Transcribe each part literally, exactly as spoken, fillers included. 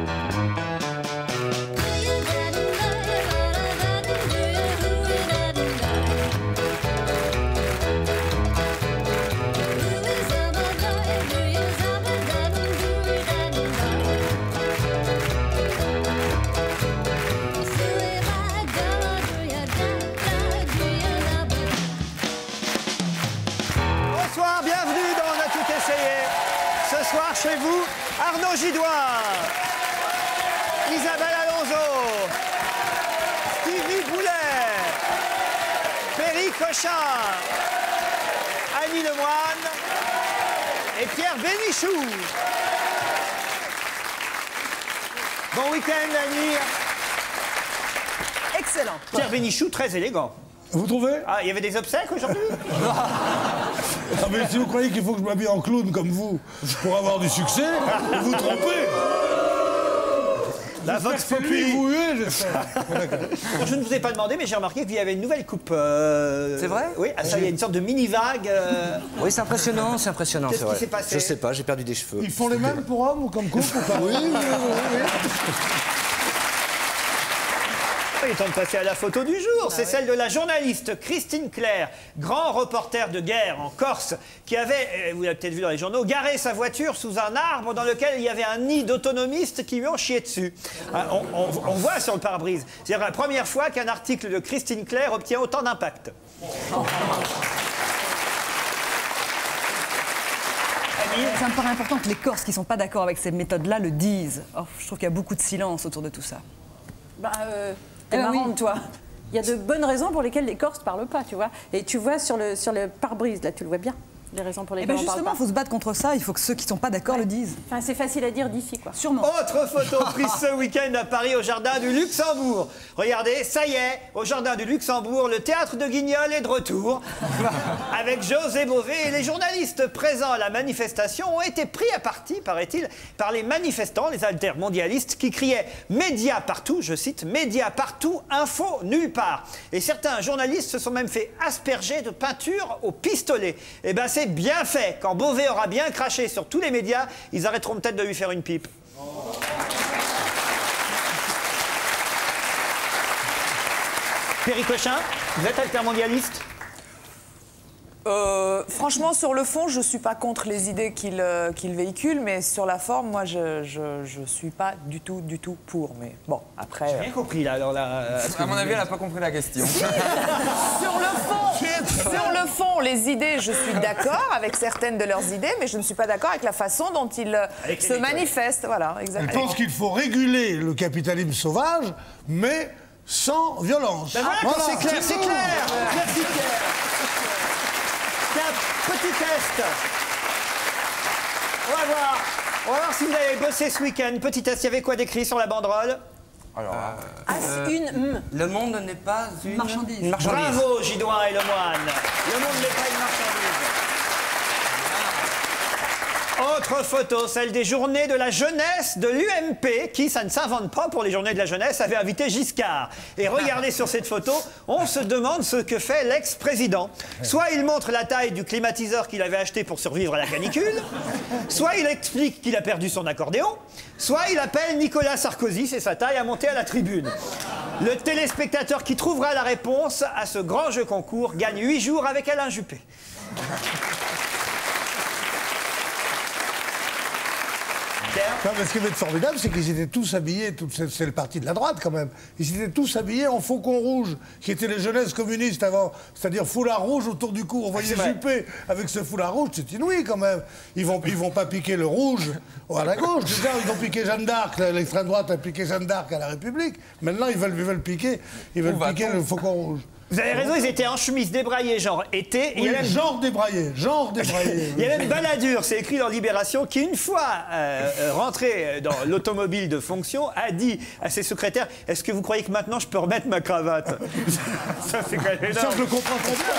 Ce soir chez vous, Arnaud Gidoin, Isabelle Alonso, Stevie Boulet, Perry Cochin, Annie Lemoine et Pierre Bénichou. Bon week-end, Annie. Excellent. Pierre Bénichou, très élégant. Vous trouvez? Ah, il y avait des obsèques aujourd'hui? Ah, mais si vous croyez qu'il faut que je m'habille en clown comme vous pour avoir du succès, vous vous trompez. La Vox Populi. Vous huez, j'espère. Je ne vous ai pas demandé, mais j'ai remarqué qu'il y avait une nouvelle coupe. Euh... C'est vrai? Oui, ah, ça, il y a une sorte de mini-vague. Euh... Oui, c'est impressionnant, c'est impressionnant. Qu'est-ce qui s'est passé? Je sais pas, j'ai perdu des cheveux. Ils font les mêmes pour hommes ou comme couple ou pas? Oui, oui, oui, oui. Il est temps de passer à la photo du jour. Ah, c'est oui. Celle de la journaliste Christine Claire, grand reporter de guerre en Corse, qui avait, vous l'avez peut-être vu dans les journaux, garé sa voiture sous un arbre dans lequel il y avait un nid d'autonomistes qui lui ont chié dessus. Ah, on, on, on voit sur le pare-brise. C'est la première fois qu'un article de Christine Claire obtient autant d'impact. Oh. Ça me paraît important que les Corses qui ne sont pas d'accord avec ces méthodes-là le disent. Oh, je trouve qu'il y a beaucoup de silence autour de tout ça. Bah, euh, t'es eh marrante, oui. toi. Il y a de bonnes raisons pour lesquelles les Corses ne parlent pas, tu vois. Et tu vois sur le, sur le pare-brise, là, tu le vois bien. Les raisons pour Eh lesquelles ben on parle justement, pas. il faut se battre contre ça. Il faut que ceux qui ne sont pas d'accord Ouais. le disent. Enfin, c'est facile à dire d'ici, quoi. Sûrement. Autre photo prise ce week-end à Paris au Jardin du Luxembourg. Regardez, ça y est, au Jardin du Luxembourg, le théâtre de Guignol est de retour. Avec José Bové et les journalistes présents à la manifestation ont été pris à partie, paraît-il, par les manifestants, les altermondialistes, qui criaient « Médias partout », je cite, « Médias partout, info nulle part ». Et certains journalistes se sont même fait asperger de peinture au pistolet. Eh ben c'est bien fait. Quand Bové aura bien craché sur tous les médias, ils arrêteront peut-être de lui faire une pipe. Oh. Perry Cochin, vous êtes altermondialiste? Euh, franchement, sur le fond, je ne suis pas contre les idées qu'il euh, qu'il véhicule, mais sur la forme, moi, je ne suis pas du tout, du tout pour. Mais bon, après... J'ai bien compris, là. Alors, là à mon avis, elle n'a pas compris la question. Sur le fond, sur le fond, les idées, je suis d'accord avec certaines de leurs idées, mais je ne suis pas d'accord avec la façon dont ils avec se manifestent. Voilà, exactement. Je pense qu'il faut réguler le capitalisme sauvage, mais sans violence. Ben voilà, voilà, c'est clair, c'est clair. Merci, Pierre. Tiens, petit test. On va voir. On va voir si vous avez bossé ce week-end. Petit test, il y avait quoi d'écrit sur la banderole? Alors, Ah, c'est une M. Le monde n'est pas une Marchandise. Une marchandise. Bravo, Gidoin et Lemoine. Le monde n'est pas une marchandise. Autre photo, celle des journées de la jeunesse de l'U M P, qui, ça ne s'invente pas pour les journées de la jeunesse, avait invité Giscard. Et regardez sur cette photo, on se demande ce que fait l'ex-président. Soit il montre la taille du climatiseur qu'il avait acheté pour survivre à la canicule, soit il explique qu'il a perdu son accordéon, soit il appelle Nicolas Sarkozy, c'est sa taille, à monter à la tribune. Le téléspectateur qui trouvera la réponse à ce grand jeu concours gagne huit jours avec Alain Juppé. Non, mais ce qui est formidable, c'est qu'ils étaient tous habillés, c'est le parti de la droite quand même, ils étaient tous habillés en faucon rouge, qui étaient les jeunesses communistes avant, c'est-à-dire foulard rouge autour du cou. On voyait Juppé avec ce foulard rouge, c'est inouï quand même. Ils vont, ils vont pas piquer le rouge à la gauche, déjà ils vont piquer Jeanne d'Arc, l'extrême droite a piqué Jeanne d'Arc à la République, maintenant ils veulent, ils veulent piquer, ils veulent piquer le faucon rouge. Vous avez raison, ils étaient en chemise débraillée, genre été. Oui, il y a même... genre débraillé, genre débraillé. Il y a même Balladur, c'est écrit dans Libération, qui une fois euh, rentré dans l'automobile de fonction, a dit à ses secrétaires « Est-ce que vous croyez que maintenant je peux remettre ma cravate ?» Ça, c'est quand même énorme. Ça, je le comprends très bien.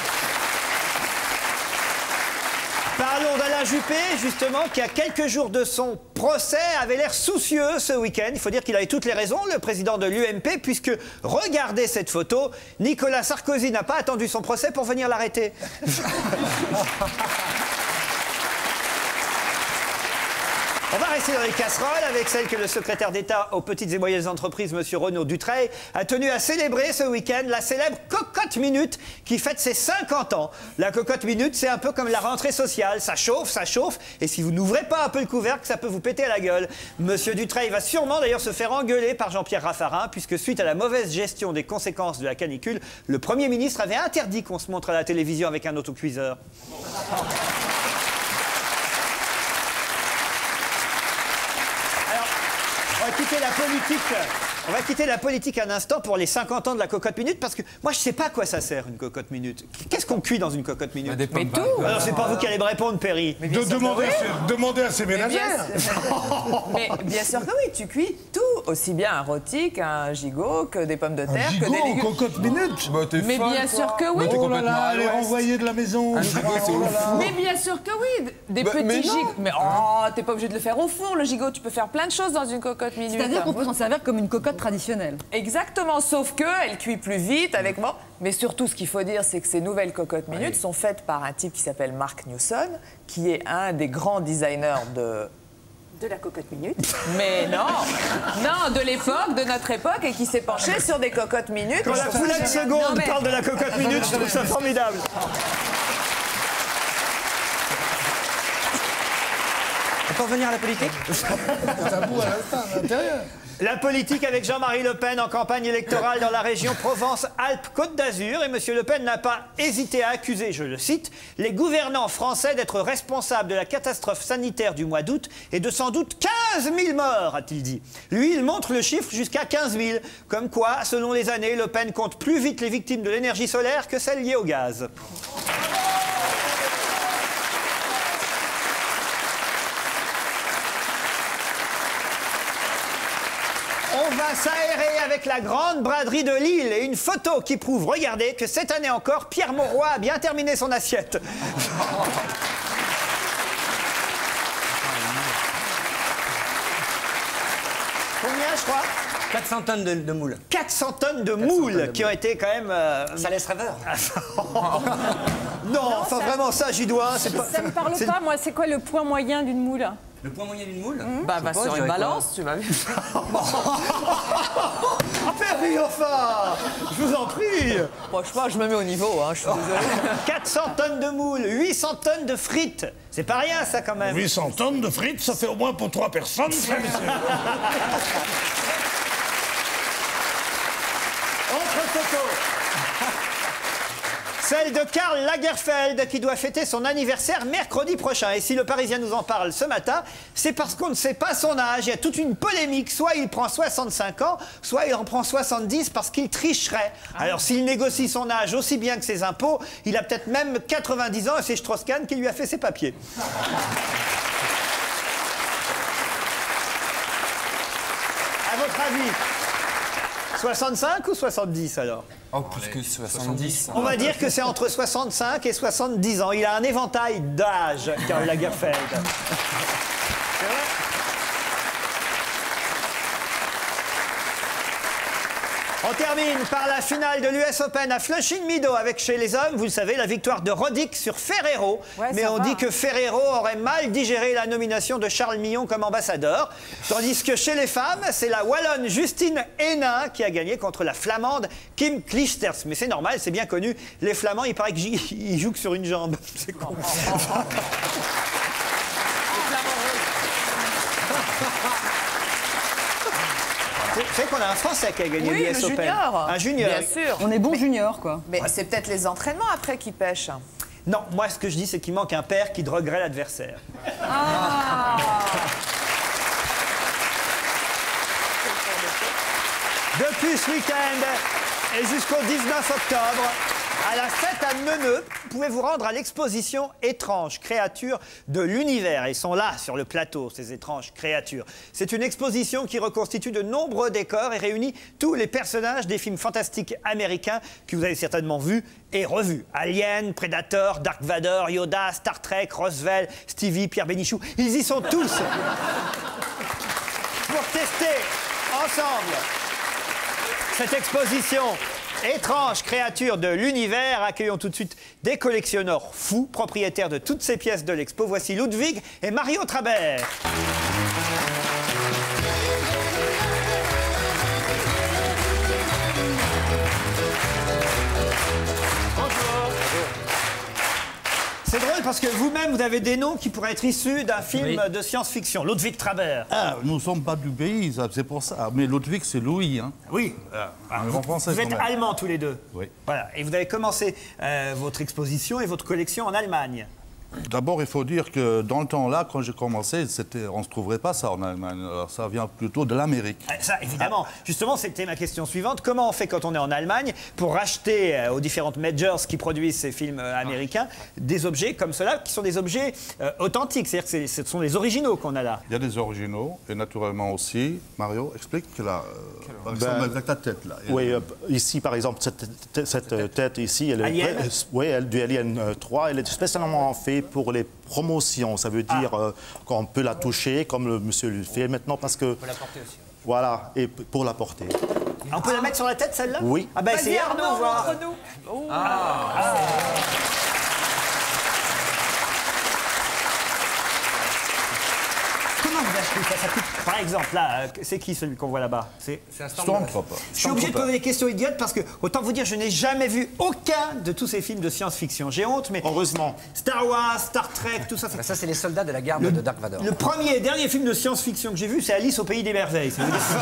Parlons d'Alain Juppé, justement, qui, à quelques jours de son procès, avait l'air soucieux ce week-end. Il faut dire qu'il avait toutes les raisons, le président de l'U M P, puisque, regardez cette photo, Nicolas Sarkozy n'a pas attendu son procès pour venir l'arrêter. On va rester dans les casseroles avec celle que le secrétaire d'État aux petites et moyennes entreprises, M. Renaud Dutreil, a tenu à célébrer ce week-end la célèbre Cocotte Minute qui fête ses cinquante ans. La Cocotte Minute, c'est un peu comme la rentrée sociale. Ça chauffe, ça chauffe. Et si vous n'ouvrez pas un peu le couvercle, ça peut vous péter à la gueule. M. Dutreil va sûrement d'ailleurs se faire engueuler par Jean-Pierre Raffarin, puisque suite à la mauvaise gestion des conséquences de la canicule, le Premier ministre avait interdit qu'on se montre à la télévision avec un autocuiseur. On va quitter la politique. On va quitter la politique un instant pour les cinquante ans de la Cocotte Minute, parce que moi je sais pas à quoi ça sert une Cocotte Minute. Qu'est-ce qu'on cuit dans une Cocotte Minute? Des Mais tout. Alors c'est pas vous qui allez me répondre, Perry. De demander, à, demander à ses Mais bien, ménagères. mais bien sûr que oui, tu cuis tout, aussi bien un rôti qu'un gigot, que des pommes de terre, Un gigot que des aux légumes. cocotte minute. Bah, t'es Mais folle, bien toi. sûr que oui. Bah, t'es Oh là complètement là, à elle est l'ouest. renvoyée de la maison. Un gigot, c'est Oh là ouf. là. Mais bien sûr que oui, des Bah, petits mais non. gigots. Mais oh, t'es pas obligé de le faire au fond, le gigot. Tu peux faire plein de choses dans une cocotte minute. C'est-à-dire qu'on peut s'en servir comme une cocotte traditionnelle. Exactement, sauf que elle cuit plus vite avec moi. Mais surtout, ce qu'il faut dire, c'est que ces nouvelles cocottes minutes sont faites par un type qui s'appelle Mark Newson, qui est un des grands designers de De la cocotte minute. Mais non, non, de l'époque, de notre époque, et qui s'est penché sur des cocottes minutes. Quand la foulette seconde Non, mais- parle de la Cocotte Minute, je trouve ça formidable. On peut revenir à la politique? C'est un bout à l'instant, à l'intérieur. La politique avec Jean-Marie Le Pen en campagne électorale dans la région Provence-Alpes-Côte d'Azur. Et M. Le Pen n'a pas hésité à accuser, je le cite, les gouvernants français d'être responsables de la catastrophe sanitaire du mois d'août et de sans doute quinze mille morts, a-t-il dit. Lui, il montre le chiffre jusqu'à quinze mille. Comme quoi, selon les années, Le Pen compte plus vite les victimes de l'énergie solaire que celles liées au gaz. On va s'aérer avec la grande braderie de Lille et une photo qui prouve, regardez, que cette année encore, Pierre Mauroy a bien terminé son assiette. Combien, je crois? quatre cents tonnes de, de moules. quatre cents tonnes de moules de qui ont été quand même... euh, Ça laisse rêveur. Non, enfin vraiment ça, j'y dois. C'est pas... Ça me parle c'est- pas, moi. C'est quoi le poids moyen d'une moule? Le point moyen d'une moule? Bah, Je va sais pas, sur je une dirais quoi. balance, tu vas vu. Ah, Perry, enfin, je vous en prie. Franchement, je me mets au niveau, hein, je suis désolée. quatre cents tonnes de moules, huit cents tonnes de frites. C'est pas rien, ça, quand même. huit cents tonnes de frites, ça fait au moins pour trois personnes, ça, messieurs. Autre photo. Celle de Karl Lagerfeld qui doit fêter son anniversaire mercredi prochain. Et si le Parisien nous en parle ce matin, c'est parce qu'on ne sait pas son âge. Il y a toute une polémique. Soit il prend soixante-cinq ans, soit il en prend soixante-dix parce qu'il tricherait. Alors s'il négocie son âge aussi bien que ses impôts, il a peut-être même quatre-vingt-dix ans et c'est Strauss-Kahn qui lui a fait ses papiers. À votre avis, soixante-cinq ou soixante-dix alors? Oh, plus que soixante-dix. On va dire que c'est entre soixante-cinq et soixante-dix ans. Il a un éventail d'âge, Karl Lagerfeld. C'est vrai ? On termine par la finale de l'U S Open à Flushing Meadow avec chez les hommes, vous le savez, la victoire de Roddick sur Ferrero. Ouais, Mais ça on va. dit que Ferrero aurait mal digéré la nomination de Charles Millon comme ambassadeur. Tandis que chez les femmes, c'est la Wallonne Justine Hénin qui a gagné contre la Flamande Kim Clijsters. Mais c'est normal, c'est bien connu. Les Flamands, il paraît qu'ils jouent que sur une jambe. C'est con. Vous savez qu'on a un Français qui a gagné Oui, l'U S le Open. junior. Un junior. Bien sûr. On est bon junior, quoi. Mais c'est peut-être les entraînements après qui pêchent. Non, moi ce que je dis, c'est qu'il manque un père qui droguerait l'adversaire. Depuis ce week-end et jusqu'au dix-neuf octobre, à la fête à Meuneux, vous pouvez vous rendre à l'exposition Étranges créatures de l'univers. Ils sont là, sur le plateau, ces étranges créatures. C'est une exposition qui reconstitue de nombreux décors et réunit tous les personnages des films fantastiques américains que vous avez certainement vus et revus. Alien, Predator, Dark Vador, Yoda, Star Trek, Roswell, Stevie, Pierre Bénichou. Ils y sont tous pour tester ensemble cette exposition Étranges créatures de l'univers. Accueillons tout de suite des collectionneurs fous, propriétaires de toutes ces pièces de l'expo. Voici Ludwig et Mario Trabert. C'est drôle parce que vous-même, vous avez des noms qui pourraient être issus d'un film Oui. de science-fiction. Ludwig Traber. Ah, nous ne sommes pas du pays, ça, c'est pour ça. Mais Ludwig, c'est Louis. Hein. Oui. Un grand français, Vous quand êtes même. allemands tous les deux. Oui. Voilà. Et vous avez commencé euh, votre exposition et votre collection en Allemagne. D'abord, il faut dire que dans le temps-là, quand j'ai commencé, c'était, on ne se trouverait pas ça en Allemagne. Alors, ça vient plutôt de l'Amérique. Ah, Ça, évidemment. Justement, c'était ma question suivante. Comment on fait quand on est en Allemagne pour racheter euh, aux différentes majors qui produisent ces films euh, américains des objets comme cela, qui sont des objets euh, authentiques? C'est-à-dire que c'est- ce sont les originaux qu'on a là. Il y a des originaux, et naturellement aussi, Mario, explique là, euh, par exemple, Ben, avec ta tête là. Oui, euh, ici par exemple, cette, tête- cette tête ici, elle est Alien. vraie- euh, oui, elle, du Alien euh, trois, elle est spécialement faite pour les promotions. Ça veut dire euh, qu'on peut la toucher, comme le monsieur le fait maintenant, parce que... Faut la porter aussi. Voilà, et p- pour la porter. Ah, on peut la mettre sur la tête, celle-là? Oui. Ah ben, c'est Arnaud, voir. montre-nous. Comment vous achetez ça, ça coûte... Par exemple, là, euh, c'est qui celui qu'on voit là-bas? C'est... C'est un Stormtrooper. Je suis obligé de poser des questions idiotes parce que, autant vous dire, je n'ai jamais vu aucun de tous ces films de science-fiction. J'ai honte, mais Heureusement. Star Wars, Star Trek, tout ça, c'est... Bah, ça, c'est les soldats de la garde de Dark Vador. Le premier et dernier film de science-fiction que j'ai vu, c'est Alice au pays des merveilles. Ça veut dire-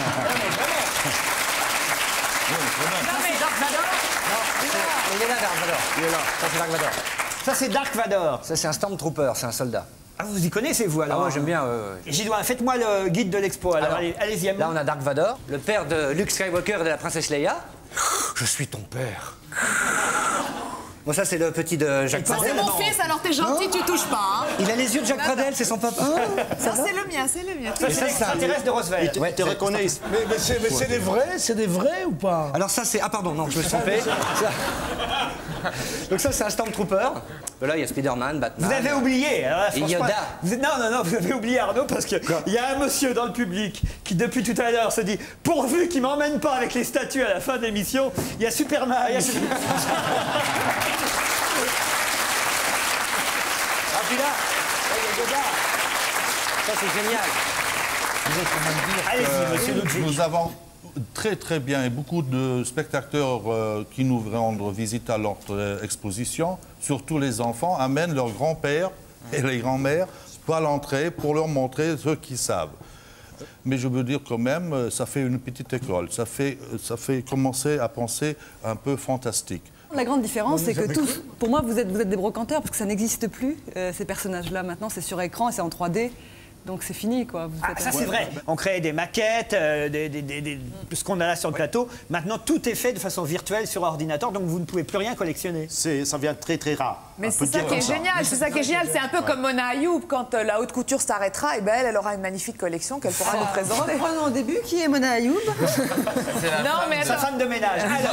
Il est là, Dark Vador. Il est là. Ça, c'est Dark Vador. Ça, c'est Dark Vador. Ça, c'est un Stormtrooper, c'est un soldat. Ah, vous y connaissez, vous, Ah, alors? moi, j'aime bien. ouais, ouais, ouais. Gildoin, faites-moi le guide de l'expo. Alors, Alors, allez- allez-y, à Là, moi. on a Dark Vador, le père de Luke Skywalker et de la princesse Leia. Je suis ton père. Bon, ça, c'est le petit de Jacques Ça, C'est Pradel. mon fils, alors t'es gentil, tu touches pas. Hein. Il a les yeux de Jacques Pradel, c'est son papa. Ça, c'est le mien, c'est le mien. Ça, c'est l'extraterrestre de Roosevelt. Tu te reconnais. Mais, mais c'est mais c'est des vrais, c'est des vrais ou pas? Alors ça c'est... Ah pardon, non, je me suis trompé. Ça- Donc ça c'est un Stormtrooper. Là il y a Spider-Man, Batman. Vous avez oublié. Alors là, Et franchement, Yoda. vous êtes- non, non, non, vous avez oublié Arnaud parce qu'il y a un monsieur dans le public qui, depuis tout à l'heure, se dit pourvu qu'il m'emmène pas avec les statues à la fin de l'émission, il y a Superman. il y a Super- Ah puis là, là, il y a Yoda. Ça c'est génial. Allez-y, monsieur Ludwig. Nous avons très très bien et beaucoup de spectateurs euh, qui nous rendent visite à notre euh, exposition, surtout les enfants, amènent leurs grands-pères et les grands-mères à l'entrée pour leur montrer ce qu'ils savent. Mais je veux dire quand même, euh, ça fait une petite école, ça fait, euh, ça fait commencer à penser un peu fantastique. La grande différence, c'est que tous, pour moi, vous êtes, vous êtes des brocanteurs parce que ça n'existe plus, euh, ces personnages-là. Maintenant, c'est sur écran et c'est en trois D. Donc c'est fini, quoi. Vous Ah, faites- ça c'est vrai. On créait des maquettes, euh, des, des- des- des- ce qu'on a là sur le plateau. Maintenant, tout est fait de façon virtuelle sur ordinateur, donc vous ne pouvez plus rien collectionner. C'est- Ça vient très très rare. Mais On c'est peut ça dire qui comme est génial, c'est ça qui est génial. C'est un peu comme Mona Ayoub, quand euh, la haute couture s'arrêtera, et ben elle, elle aura une magnifique collection qu'elle pourra nous présenter. Reprenons au début, qui est Mona Ayoub? Non mais Sa attends, femme de ménage. Alors,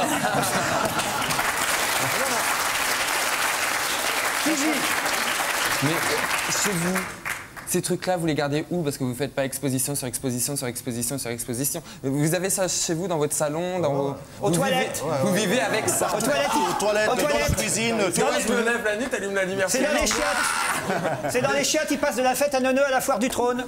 Mais chez vous, ces trucs-là, vous les gardez où? Parce que vous ne faites pas exposition sur exposition sur exposition sur exposition. Vous avez ça chez vous, dans votre salon, dans vos... Aux vous toilettes. Vivez, vous vivez avec ça. aux toilettes. Aux toilettes, Aux dans la toilettes. cuisine, Dans tu vois, les- Je me lève la nuit, t'allumes la lumière. C'est dans les chiottes. C'est dans les chiottes, ils passent de la fête à Neuneu à la foire du trône.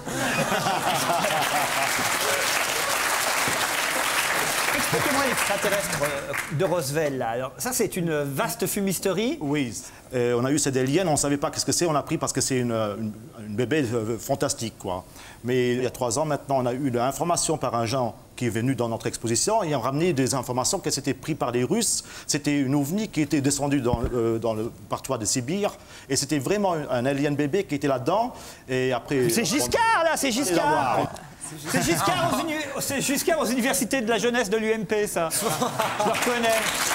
Expliquez-moi l'extraterrestre euh, de Roosevelt, là. Alors, ça, c'est une vaste fumisterie. Oui, euh, on a eu cette alien, on ne savait pas qu'est-ce que c'est, on a pris parce que c'est une, une, une bébé euh, fantastique, quoi. Mais il y a trois ans maintenant, on a eu l'information par un gens qui est venu dans notre exposition et ont ramené des informations que c'était pris par les Russes. C'était une ovni qui était descendue dans, euh, dans le partoir de Sibir et c'était vraiment un, un alien bébé qui était là-dedans. Et après, C'est Giscard, là, c'est Giscard. C'est Giscard, aux uni- c'est Giscard aux universités de la jeunesse de l'U M P, ça. Je le reconnais.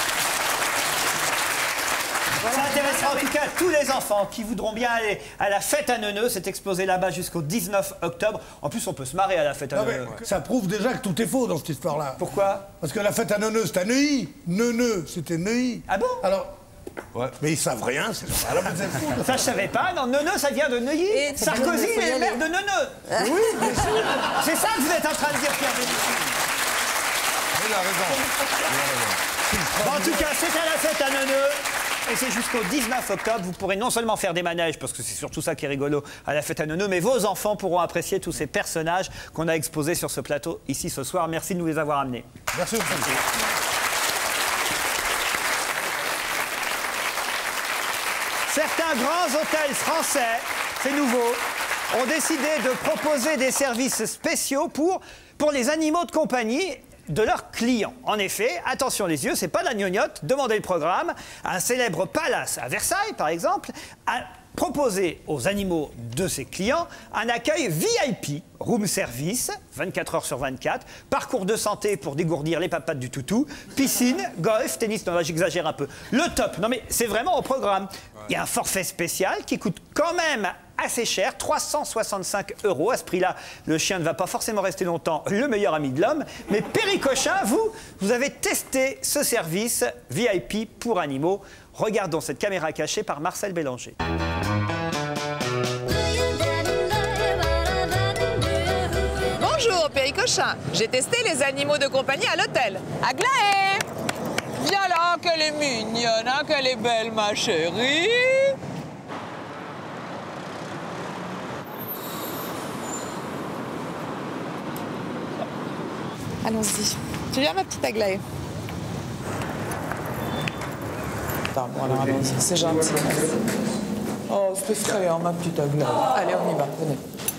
Ça intéressera en tout cas tous les enfants qui voudront bien aller à la fête à Neuneu. C'est exposé là-bas jusqu'au dix-neuf octobre. En plus, on peut se marrer à la fête à Non, mais Neuneu. ça prouve déjà que tout est faux dans cette histoire-là. Pourquoi? Parce que la fête à Neuneu, c'était à Neuilly. Neuneu, c'était Neuilly. Ah bon? Alors, Ouais. mais ils savent rien, ces gens. Alors vous êtes fous. Ça, je savais pas. Non, Neuneu, ça vient de Neuilly. Et ça vient de- Sarkozy faut y est aller. maire de Neuneu. Oui, bien sûr. C'est ça que vous êtes en train de dire, Pierre Bénichou. Il a raison. Bon, en tout cas, c'est à la fête à Neuneu. Et c'est jusqu'au dix-neuf octobre. Vous pourrez non seulement faire des manèges, parce que c'est surtout ça qui est rigolo à la fête à Neuneu, mais vos enfants pourront apprécier tous ces personnages qu'on a exposés sur ce plateau ici ce soir. Merci de nous les avoir amenés. Merci beaucoup. Certains Certains grands hôtels français, c'est nouveau, ont décidé de proposer des services spéciaux pour, pour les animaux de compagnie de leurs clients. En effet, attention les yeux, c'est pas de la gnognotte, demandez le programme. Un célèbre palace à Versailles, par exemple, a proposé aux animaux de ses clients un accueil V I P, room service, vingt-quatre heures sur vingt-quatre, parcours de santé pour dégourdir les papates du toutou, piscine, golf, tennis, non là j'exagère un peu. Le top, non mais c'est vraiment au programme. Il y a un forfait spécial qui coûte quand même assez cher, trois cent soixante-cinq euros. À ce prix-là, le chien ne va pas forcément rester longtemps le meilleur ami de l'homme. Mais Perry Cochin, vous, vous avez testé ce service V I P pour animaux. Regardons cette caméra cachée par Marcel Bélanger. Bonjour, Perry Cochin. J'ai testé les animaux de compagnie à l'hôtel. Aglaé! Viens là, qu'elle est mignonne, hein, qu'elle est belle, ma chérie. Allons-y. Tu viens, ma petite Aglaé? Attends, bon, alors, allons-y, c'est gentil. Oh, c'est frais, hein, ma petite Aglaé. Allez, on y va, venez.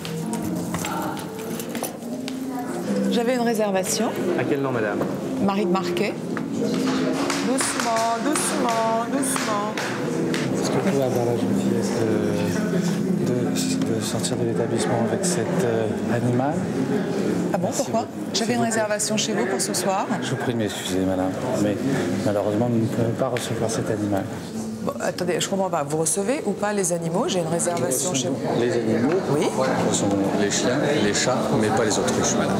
J'avais une réservation. À quel nom, madame? Marie de Marquet. Doucement, doucement, doucement. Est-ce que vous pouvez avoir la gentillesse de, de, de sortir de l'établissement avec cet euh, animal? Ah bon, pourquoi? J'avais une réservation chez vous pour ce soir. Je vous prie de m'excuser, madame, mais malheureusement, nous ne pouvons pas recevoir cet animal. Bon, attendez, je comprends pas. Vous recevez ou pas les animaux? J'ai une réservation chez vous. Les animaux? Oui. Nous recevons les chiens, les chats, mais pas les autruches, madame.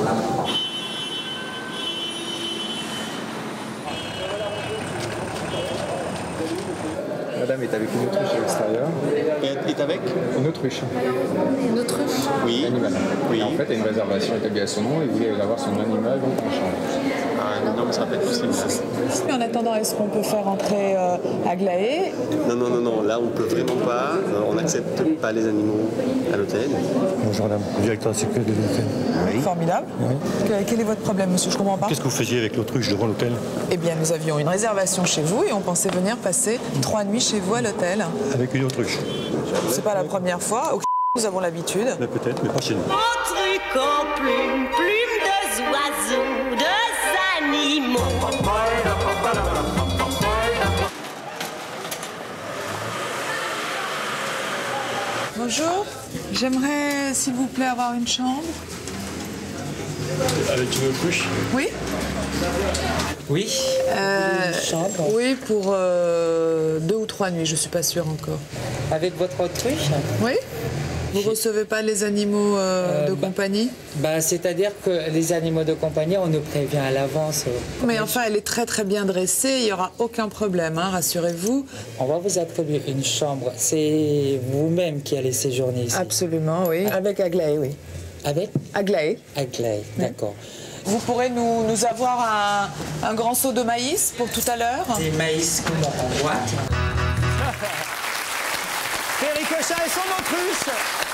Madame est avec une autruche à l'extérieur. Est avec Une autruche. Une autruche? Oui. Animal. Oui. Et en fait, il y a une réservation établie à son nom et vous voulez avoir son animal donc en chambre. Ah non, mais ça va pas être possible. Mais en attendant, est-ce qu'on peut faire entrer euh, Aglaé? Non, non, non, non, là on peut vraiment pas. On n'accepte pas les animaux à l'hôtel. Bonjour madame, le directeur de sécurité de l'hôtel. Oui. Formidable. Oui. Que- Quel est votre problème, monsieur? Je comprends pas. Qu'est-ce que vous faisiez avec l'autruche devant l'hôtel? Eh bien, nous avions une réservation chez vous et on pensait venir passer trois nuits chez vous à l'hôtel. Avec une autruche? C'est pas la première fois. Au nous avons l'habitude. Mais peut-être, mais pas chez nous. Un truc en plume, plume de oiseaux, de animaux. Bonjour. J'aimerais, s'il vous plaît, avoir une chambre. Avec une autruche? Oui. Oui. Euh, Une chambre. Oui, pour euh, deux ou trois nuits, je suis pas sûre encore. Avec votre autruche? Oui. Vous recevez pas les animaux euh, de bah, compagnie? Bah, c'est-à-dire que les animaux de compagnie, on nous prévient à l'avance. Mais enfin, elle est très très bien dressée, il n'y aura aucun problème, hein, rassurez-vous. On va vous attribuer une chambre. C'est vous-même qui allez séjourner ici? Absolument, oui. Avec Aglaé, oui. Avec Aglaé. Aglaé, d'accord. Vous pourrez nous, nous avoir un, un grand seau de maïs pour tout à l'heure? Des maïs comment en boîte? Perry Cochin et son autruche.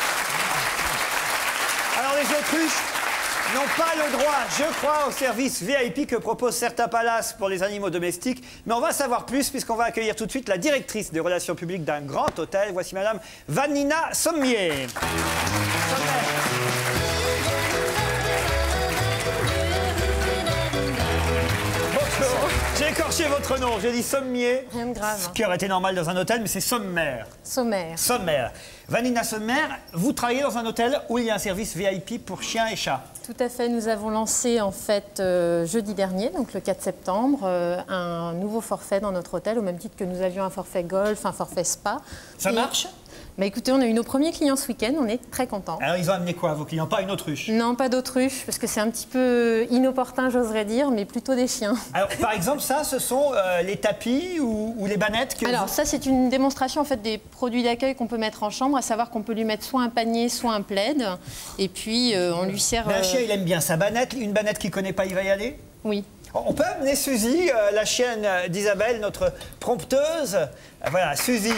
Alors les autruches n'ont pas le droit, je crois, au service V I P que proposent certains palaces pour les animaux domestiques. Mais on va savoir plus puisqu'on va accueillir tout de suite la directrice des relations publiques d'un grand hôtel. Voici madame Vanina Sommier. Bonjour. J'ai écorché votre nom, j'ai dit Sommier. Rien de grave. Ce qui aurait été normal dans un hôtel, mais c'est sommaire. Sommaire. Sommaire. Vanina Sommaire, vous travaillez dans un hôtel où il y a un service V I P pour chiens et chats. Tout à fait. Nous avons lancé en fait euh, jeudi dernier, donc le quatre septembre, euh, un nouveau forfait dans notre hôtel, au même titre que nous avions un forfait golf, un forfait spa. Ça Et- marche? Bah écoutez, on a eu nos premiers clients ce week-end, on est très contents. Alors ils ont amené quoi, vos clients? Pas une autruche? Non, pas d'autruche, parce que c'est un petit peu inopportun, j'oserais dire, mais plutôt des chiens. Alors par exemple, ça, ce sont euh, les tapis ou, ou les bannettes que Alors vous- ça, c'est une démonstration en fait des produits d'accueil qu'on peut mettre en chambre, à savoir qu'on peut lui mettre soit un panier, soit un plaid, et puis euh, on lui sert. Mais un euh, chien, il aime bien sa bannette. Une bannette qu'il connaît pas, il va y aller? Oui. On peut amener Suzy, euh, la chienne euh, d'Isabelle, notre prompteuse. Euh, Voilà, Suzy.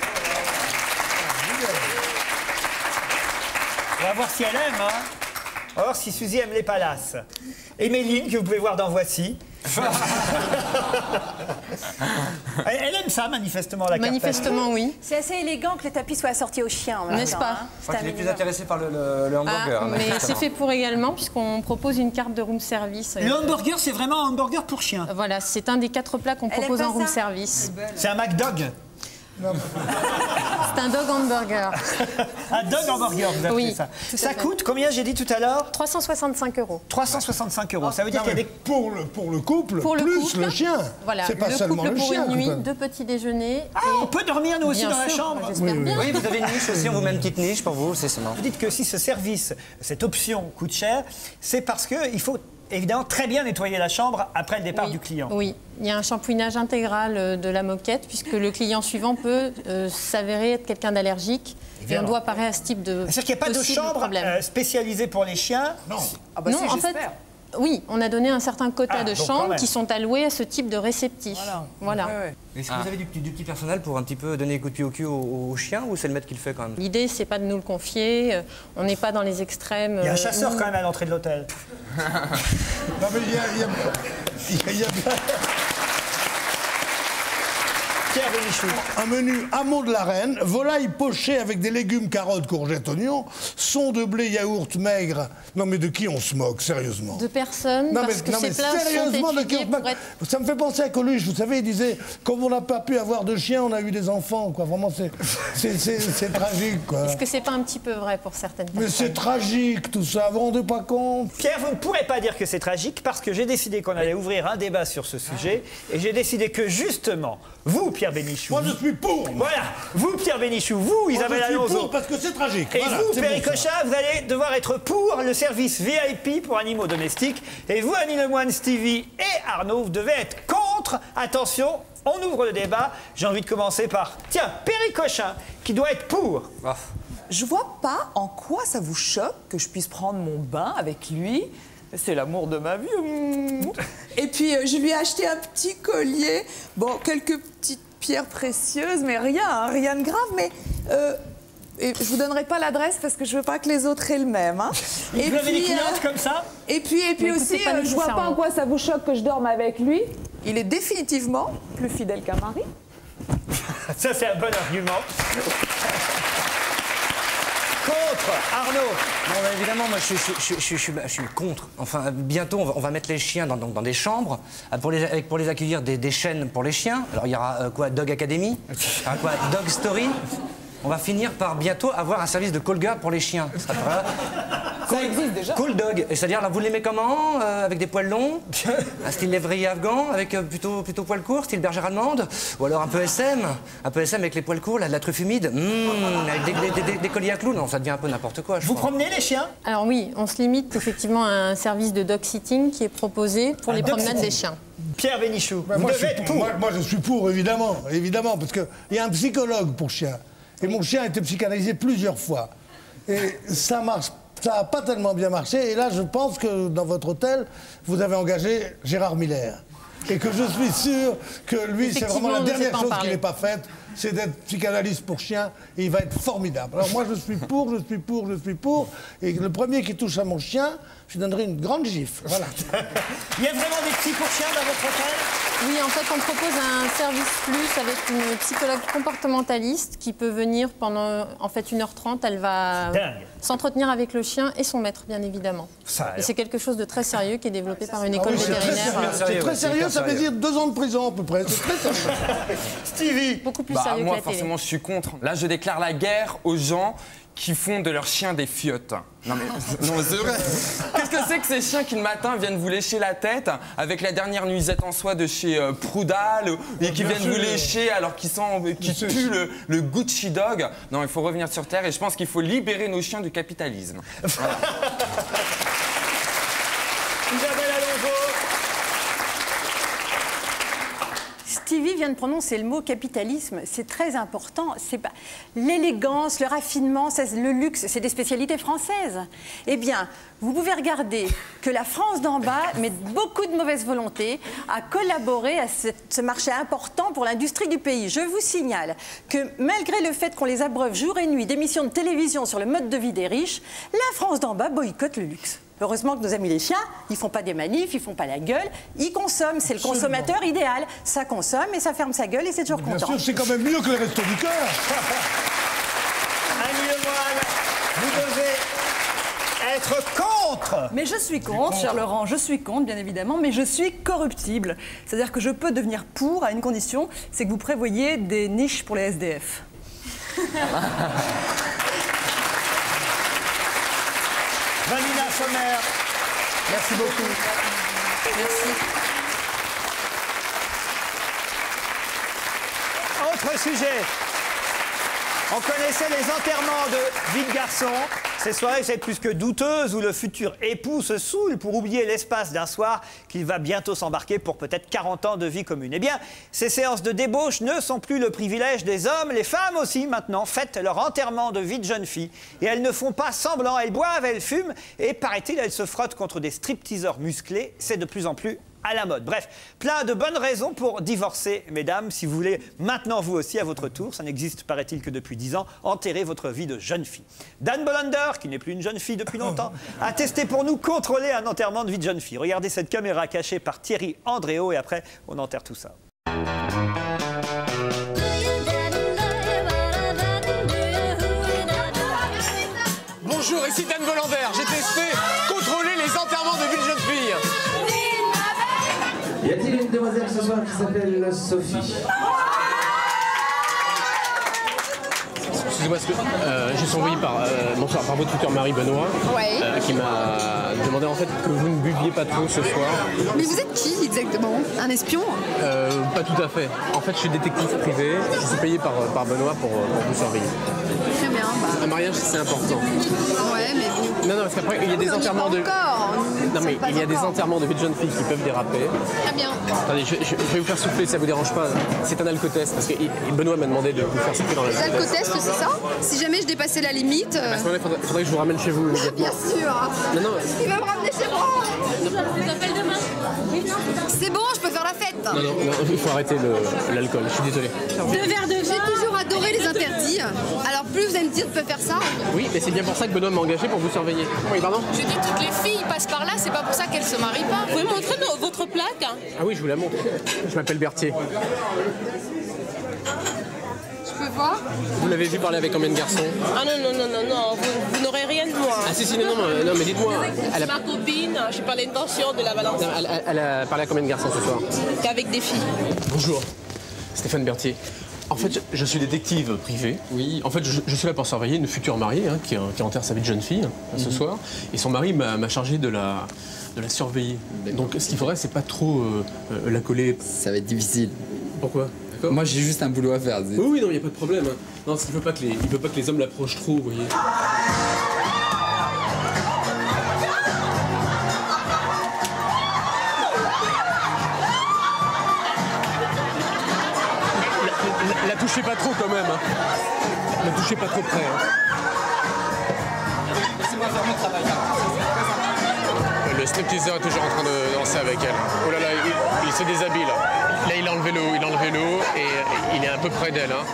On va voir si elle aime, hein. On va voir si Suzy aime les palaces. Et Méline, que vous pouvez voir dans Voici. Elle aime ça, manifestement, la carpette. Manifestement, oui. C'est assez élégant que le tapis soit assorti au chien. en même N'est-ce temps, pas hein. Je crois qu'il est plus intéressé par le, le- le hamburger. Ah, mais c'est fait pour également, puisqu'on propose une carte de room service. Le hamburger, c'est vraiment un hamburger pour chien. Voilà, c'est un des quatre plats qu'on Elle aime propose pas en room ça service. C'est un McDog. C'est un dog hamburger. Un dog hamburger, vous appelez Oui, ça. tout à Ça fait. coûte combien, j'ai dit tout à l'heure? trois cent soixante-cinq euros. trois cent soixante-cinq euros. Ça veut dire Non, qu'il y a mais des... pour, le, pour le couple, Pour le plus couple, le chien. Voilà, C'est pas le seulement couple le pour chien. une nuit, quoi. deux petits déjeuners. Ah, on peut dormir, nous aussi, Bien dans la sûr, chambre. j'espère bien. Oui, vous avez une niche aussi, on vous met une petite niche pour vous, c'est ça. Vous dites que si ce service, cette option coûte cher, c'est parce qu'il faut évidemment très bien nettoyer la chambre après le départ Oui. du client. Oui, il y a un shampouinage intégral euh, de la moquette, puisque le client suivant peut euh, s'avérer être quelqu'un d'allergique. Et on Évidemment. doit parer à ce type de C'est-à-dire qu'il n'y a pas de possible chambre problème. euh, spécialisée pour les chiens? Non. Ah bah non, si, en fait, j'espère. oui, on a donné un certain quota Ah, de donc quand chambres même. qui sont allouées à ce type de réceptif. Voilà. Voilà. Ouais, ouais. Est-ce que vous avez du, petit- du petit personnel pour un petit peu donner des coups de pied au cul aux, aux chiens ou c'est le maître qui le fait quand même? L'idée, c'est pas de nous le confier. euh, On n'est pas dans les extrêmes. Il y a un euh, chasseur où- quand même à l'entrée de l'hôtel. Non, mais il y a... il y a- il y a- il y a bien Pierre Bénichou. un menu amont de la reine, volaille pochée avec des légumes, carottes, courgettes, oignons, son de blé, yaourt maigre. Non, mais de qui on se moque, sérieusement? De personnes, Non, parce mais, que non, ces mais plats sont sérieusement, de qui on étudiés se moque pour être... Ça me fait penser à Coluche, vous savez, il disait, comme on n'a pas pu avoir de chien, on a eu des enfants, quoi. Vraiment, c'est- c'est c'est- c'est tragique, quoi. Est-ce que c'est pas un petit peu vrai pour certaines Mais personnes? c'est tragique, tout ça, vous vous rendez pas compte? Pierre, vous ne pourrez pas dire que c'est tragique parce que j'ai décidé qu'on allait ouvrir un débat sur ce sujet et j'ai décidé que justement, vous, Pierre Bénichou, Moi, je suis pour. moi. voilà, vous, Pierre Bénichou, vous, Moi, Isabelle je suis Alonso, pour parce que c'est tragique. et Voilà, vous, c'est Perry pour ça. Cochin, vous allez devoir être pour le service V I P pour animaux domestiques. Et vous, Annie Lemoine, Stevie et Arnaud, vous devez être contre. Attention, on ouvre le débat. J'ai envie de commencer par, tiens, Perry Cochin, qui doit être pour. Ah. Je vois pas en quoi ça vous choque que je puisse prendre mon bain avec lui. C'est l'amour de ma vie. Mmh. Et puis, euh, je lui ai acheté un petit collier. Bon, quelques petites pierres précieuses, mais rien, hein, rien de grave. Mais euh, et je vous donnerai pas l'adresse parce que je veux pas que les autres aient le même. Hein. Et vous avez des culottes comme ça? Et puis, et puis Mais écoutez, aussi, pas euh, je vois pas nécessairement. en quoi ça vous choque que je dorme avec lui. Il est définitivement plus fidèle qu'un mari. Ça, c'est un bon argument. Contre, Arnaud. Non, mais évidemment, moi, je, je- je- je- je suis- je suis contre. Enfin, bientôt, on va, on va mettre les chiens dans, dans- dans des chambres, euh, pour les, avec, pour les accueillir, des, des chaînes pour les chiens. Alors, il y aura euh, quoi, Dog Academy? Il y aura quoi, Dog Story? On va finir par bientôt avoir un service de call girl pour les chiens. Ça, voilà. Ça existe déjà. Call dog, et c'est-à-dire, là, vous l'aimez comment? Euh, Avec des poils longs? Un style lévrier afghan, avec euh, plutôt, plutôt poils courts, style bergère allemande? Ou alors un peu S M? Un peu S M avec les poils courts, là, de la truffe humide? Mmh, avec des, des, des- des colliers à clous? Non, ça devient un peu n'importe quoi, je Vous crois. promenez les chiens? Alors oui, on se limite effectivement à un service de dog sitting qui est proposé pour Un les dog promenades sitting. des chiens. Pierre Bénichou, Ben, vous moi, je devez suis être pour, pour. moi, moi, je suis pour, évidemment, évidemment, parce qu'il y a un psychologue pour chien. Et mon chien a été psychanalysé plusieurs fois. Et ça marche, ça n'a pas tellement bien marché. Et là, je pense que dans votre hôtel, vous avez engagé Gérard Miller. Et que je suis sûr que lui, c'est vraiment Effectivement, la on ne sait dernière pas en chose parler. qu'il n'ait pas faite, c'est d'être psychanalyste pour chien. Et il va être formidable. Alors moi, je suis pour, je suis pour, je suis pour. Et le premier qui touche à mon chien, je lui donnerai une grande gifle. Voilà. Il y a vraiment des petits pour chiens dans votre hôtel? Oui, en fait, on propose un service plus avec une psychologue comportementaliste qui peut venir pendant en fait une heure trente. Elle va Dingue. s'entretenir avec le chien et son maître, bien évidemment. Ça, alors. Et c'est quelque chose de très sérieux qui est développé par une Ah école oui, c'est très vétérinaire. sérieux. euh, C'est très ouais, c'est sérieux, hyper ça veut sérieux. dire deux ans de prison à peu près. C'est très sérieux. Stevie. Beaucoup plus Bah, sérieux moi, que la télé. forcément, je suis contre. Là, je déclare la guerre aux gens qui font de leurs chiens des fiottes. Non mais, non, mais c'est vrai. Qu'est-ce que c'est que ces chiens qui le matin viennent vous lécher la tête avec la dernière nuisette en soie de chez euh, Prudal et qui Bien viennent vous sûr. lécher alors qu'ils sentent, qu'ils sûr. puent le, le Gucci dog? Non, il faut revenir sur terre et je pense qu'il faut libérer nos chiens du capitalisme. Voilà. Isabelle Alonso. Stevie vient de prononcer le mot capitalisme, c'est très important. C'est pas l'élégance, le raffinement, ça, le luxe, c'est des spécialités françaises. Eh bien, vous pouvez regarder que la France d'en bas met beaucoup de mauvaise volonté à collaborer à cette- ce marché important pour l'industrie du pays. Je vous signale que malgré le fait qu'on les abreuve jour et nuit d'émissions de télévision sur le mode de vie des riches, la France d'en bas boycotte le luxe. Heureusement que nos amis les chiens, ils font pas des manifs, ils font pas la gueule, ils consomment. C'est le consommateur idéal. Ça consomme et ça ferme sa gueule et c'est toujours Bien content. sûr, c'est quand même mieux que les restos du cœur. Annie Lemoine, vous devez être contre. Mais je suis contre, cher Laurent, je suis contre, bien évidemment, mais je suis corruptible. C'est-à-dire que je peux devenir pour à une condition, c'est que vous prévoyez des niches pour les S D F. Vanina Sommer, merci beaucoup. Merci. Autre sujet. On connaissait les enterrements de vie de garçon. Ces soirées, c'est plus que douteuses où le futur époux se saoule pour oublier l'espace d'un soir qu'il va bientôt s'embarquer pour peut-être quarante ans de vie commune. Eh bien, ces séances de débauche ne sont plus le privilège des hommes. Les femmes aussi, maintenant, fêtent leur enterrement de vie de jeune fille. Et elles ne font pas semblant. Elles boivent, elles fument et, paraît-il, elles se frottent contre des stripteaseurs musclés. C'est de plus en plus à la mode. Bref, plein de bonnes raisons pour divorcer, mesdames, si vous voulez maintenant vous aussi à votre tour, ça n'existe paraît-il que depuis dix ans, enterrer votre vie de jeune fille. Dan Bolander, qui n'est plus une jeune fille depuis longtemps, a testé pour nous contrôler un enterrement de vie de jeune fille. Regardez cette caméra cachée par Thierry Andréo et après on enterre tout ça. Bonjour, ici Dan Bolander, j'ai testé contrôler les enterrements de vie de jeune fille. Y a-t-il une demoiselle ce soir qui s'appelle Sophie? Excusez-moi, euh, j'ai été envoyé par, euh, bonsoir, par votre tuteur Marie Benoît, ouais. euh, qui m'a demandé en fait que vous ne buviez pas trop ce soir. Mais vous êtes qui exactement? Un espion? euh, Pas tout à fait. En fait, je suis détective privé. Je suis payé par, par Benoît pour, pour vous surveiller. Très bien. Bah... Un mariage, c'est important. Ouais, mais bon. Non, non, parce qu'après, il y a des enterrements de. Encore. Non, mais il y a des enterrements de vie de jeunes filles qui peuvent déraper. Très bien. Attendez, je, je, je vais vous faire souffler, ça vous dérange pas. C'est un alcotest, parce que Benoît m'a demandé de vous faire souffler dans l'alcotest. L'alcotest, c'est ça? Si jamais je dépassais la limite. Euh... À ce moment-là, il faudrait, faudrait que je vous ramène chez vous immédiatement. Bien sûr. Non, non. Il va me ramener chez moi. Je vous appelle demain. C'est bon, je peux faire la fête. Non, non, non, il faut arrêter l'alcool, je suis désolé. Deux verres de vin. J'ai toujours adoré les interdits. Alors plus vous allez me dire de faire ça. Oui, mais c'est bien pour ça que Benoît m'a engagé pour vous surveiller. Oui, pardon? Je dis toutes les filles passent par là, c'est pas pour ça qu'elles se marient pas. Vous pouvez montrer votre plaque? Ah oui, je vous la montre. Je m'appelle Berthier. Je peux voir? Vous l'avez vu parler avec combien de garçons? Ah non, non, non, non, non, vous, vous n'aurez rien de moi. Ah si, si, non, non, mais, non, mais dites-moi. C'est ma copine, je n'ai pas l'intention de la balancer. Elle, elle, elle a parlé à combien de garçons ce soir? Qu'avec des filles. Bonjour, Stéphane Berthier. En fait, je, je suis détective privé. Oui. En fait, je, je suis là pour surveiller une future mariée hein, qui, qui enterre sa vie de jeune fille hein, ce mm-hmm. soir. Et son mari m'a chargé de la, de la surveiller. Donc, ce qu'il faudrait, c'est pas trop euh, euh, la coller. Ça va être difficile. Pourquoi? Moi, j'ai juste un boulot à faire. Oui, oui, non, il n'y a pas de problème. Hein. Non, parce qu'il ne veut pas que les, il veut pas que les hommes l'approchent trop, vous voyez. La, la touchez pas trop quand même. Hein. La touchez pas trop près. Hein. Laissez-moi faire mon travail. Le stripteaseur est toujours en train de danser avec elle. Oh là là, il, il se déshabille là. Là, il a enlevé l'eau, il a enlevé l'eau et il est un peu près d'elle. Hein.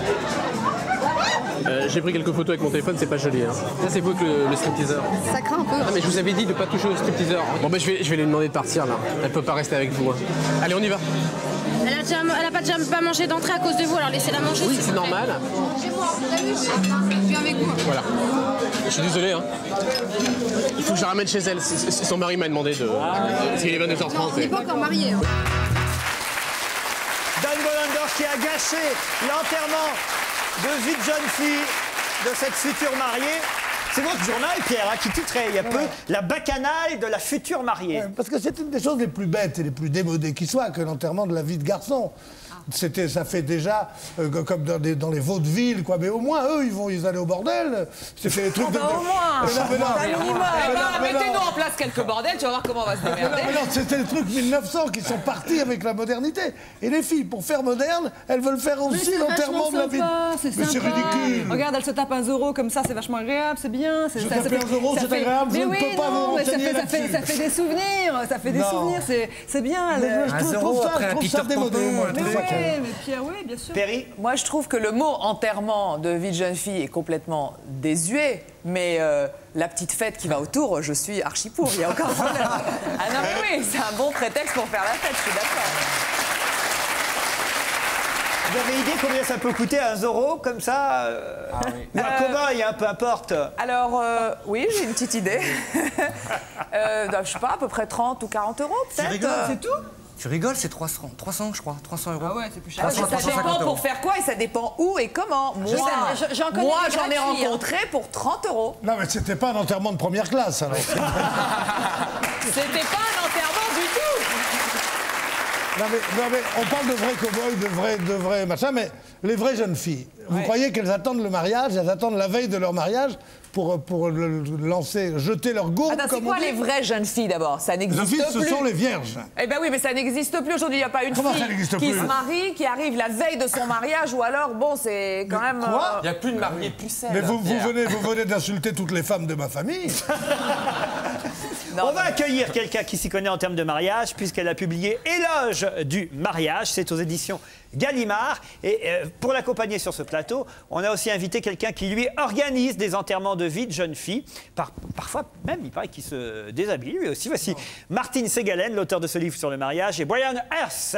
Euh, J'ai pris quelques photos avec mon téléphone, c'est pas joli. Hein. Ça, c'est vous avec le, le stripteaseur. Ça craint un peu. Ah, mais je vous avais dit de pas toucher au stripteaseur. Bon, ben, je vais, je vais lui demander de partir là. Elle peut pas rester avec vous. Hein. Allez, on y va. Elle a, déjà, elle a pas déjà pas mangé d'entrée à cause de vous, alors laissez-la manger. Oui, c'est normal. Chez moi, vous avez vu, je suis avec vous. Voilà. Je suis désolé. Hein. Il faut que je la ramène chez elle. C est, c est, son mari m'a demandé de. Parce qu'il est vingt-deux heures trente. Non, on n'est pas encore mariés. Hein. Dan Bolander qui a gâché l'enterrement de vie de jeune fille de cette future mariée. C'est votre journal, Pierre, hein, qui titrait il y a peu « La bacchanale de la future mariée ouais, ». Parce que c'est une des choses les plus bêtes et les plus démodées qui soient que l'enterrement de la vie de garçon. C'était, ça fait déjà euh, comme dans, des, dans les vaudevilles, quoi. Mais au moins, eux, ils vont, ils allaient au bordel. C'était les trucs oh de. Bah, au moins. Mais non, mais non, mais non, mais non, mettez-nous en place quelques bordels, tu vas voir comment on va se démerder. Mais non, mais non, c'était les trucs mille neuf cents qui sont partis avec la modernité. Et les filles, pour faire moderne, elles veulent faire aussi l'enterrement de la vie. C'est mais c'est ridicule. Regarde, elle se tape un zéro comme ça, c'est vachement agréable, c'est bien. bien. Je taper un euro, c'est agréable, je mais ne oui, peux pas non, vous mais ça renseigner fait, ça, fait, là-dessus. ça fait des souvenirs, ça fait des Non. souvenirs, c'est c'est bien. Mais le- je trouve, Un trouve zéro ça, après je un trouve ça Peter démodé, Panton, moi. un Mais tout ça. ouais, mais Pierre, oui, bien sûr. Perry, Moi, je trouve que le mot enterrement de vie de jeune fille est complètement désuet, mais euh, la petite fête qui va autour, je suis archi pour, il n'y a aucun problème. Ah non, mais oui, c'est un bon prétexte pour faire la fête, je suis d'accord. vous avez idée combien ça peut coûter un Zorro comme ça euh, Ou un Euh, cow-boy, hein, peu importe. Alors, euh, oui, j'ai une petite idée. euh, je sais pas, à peu près trente ou quarante euros, peut-être. rigoles, euh. C'est tout Tu rigoles, c'est trois cents, trois cents, je crois, trois cents euros. Ah ouais, c'est plus cher. Ah, mais trois cents, ça trois cent dépend cinquante pour euros. faire quoi et ça dépend où et comment. Moi, sais, j'en connais moi, des j'en ai gratuits, hein. rencontré pour trente euros. Non, mais c'était pas un enterrement de première classe, alors. C'était pas un enterrement du tout. Non mais, non, mais on parle de vrais cow-boys, de vrais, de vrais machins, mais les vraies jeunes filles, vous croyez qu'elles attendent le mariage, elles attendent la veille de leur mariage pour, pour le, le lancer, jeter leur gourde, Attends, c'est comme quoi on dit. les vraies jeunes filles d'abord? Ça Les n'existe filles, plus. ce sont les vierges. Eh ben oui, mais ça n'existe plus aujourd'hui. Il n'y a pas une Comment ça fille n'existe qui plus se marie, qui arrive la veille de son mariage, ou alors, bon, c'est quand même. quoi euh, Il n'y a plus de mariés pucelles. Mais vous, vous Pierre. venez, vous venez d'insulter toutes les femmes de ma famille. On va accueillir quelqu'un qui s'y connaît en termes de mariage, puisqu'elle a publié Éloge du mariage. C'est aux éditions Gallimard. Et euh, pour l'accompagner sur ce plateau, on a aussi invité quelqu'un qui, lui, organise des enterrements de vie de jeunes filles. Par- parfois, même, il paraît qu'il se déshabille, lui aussi. Voici Martine Ségalen, l'auteur de ce livre sur le mariage, et Brian Hearst.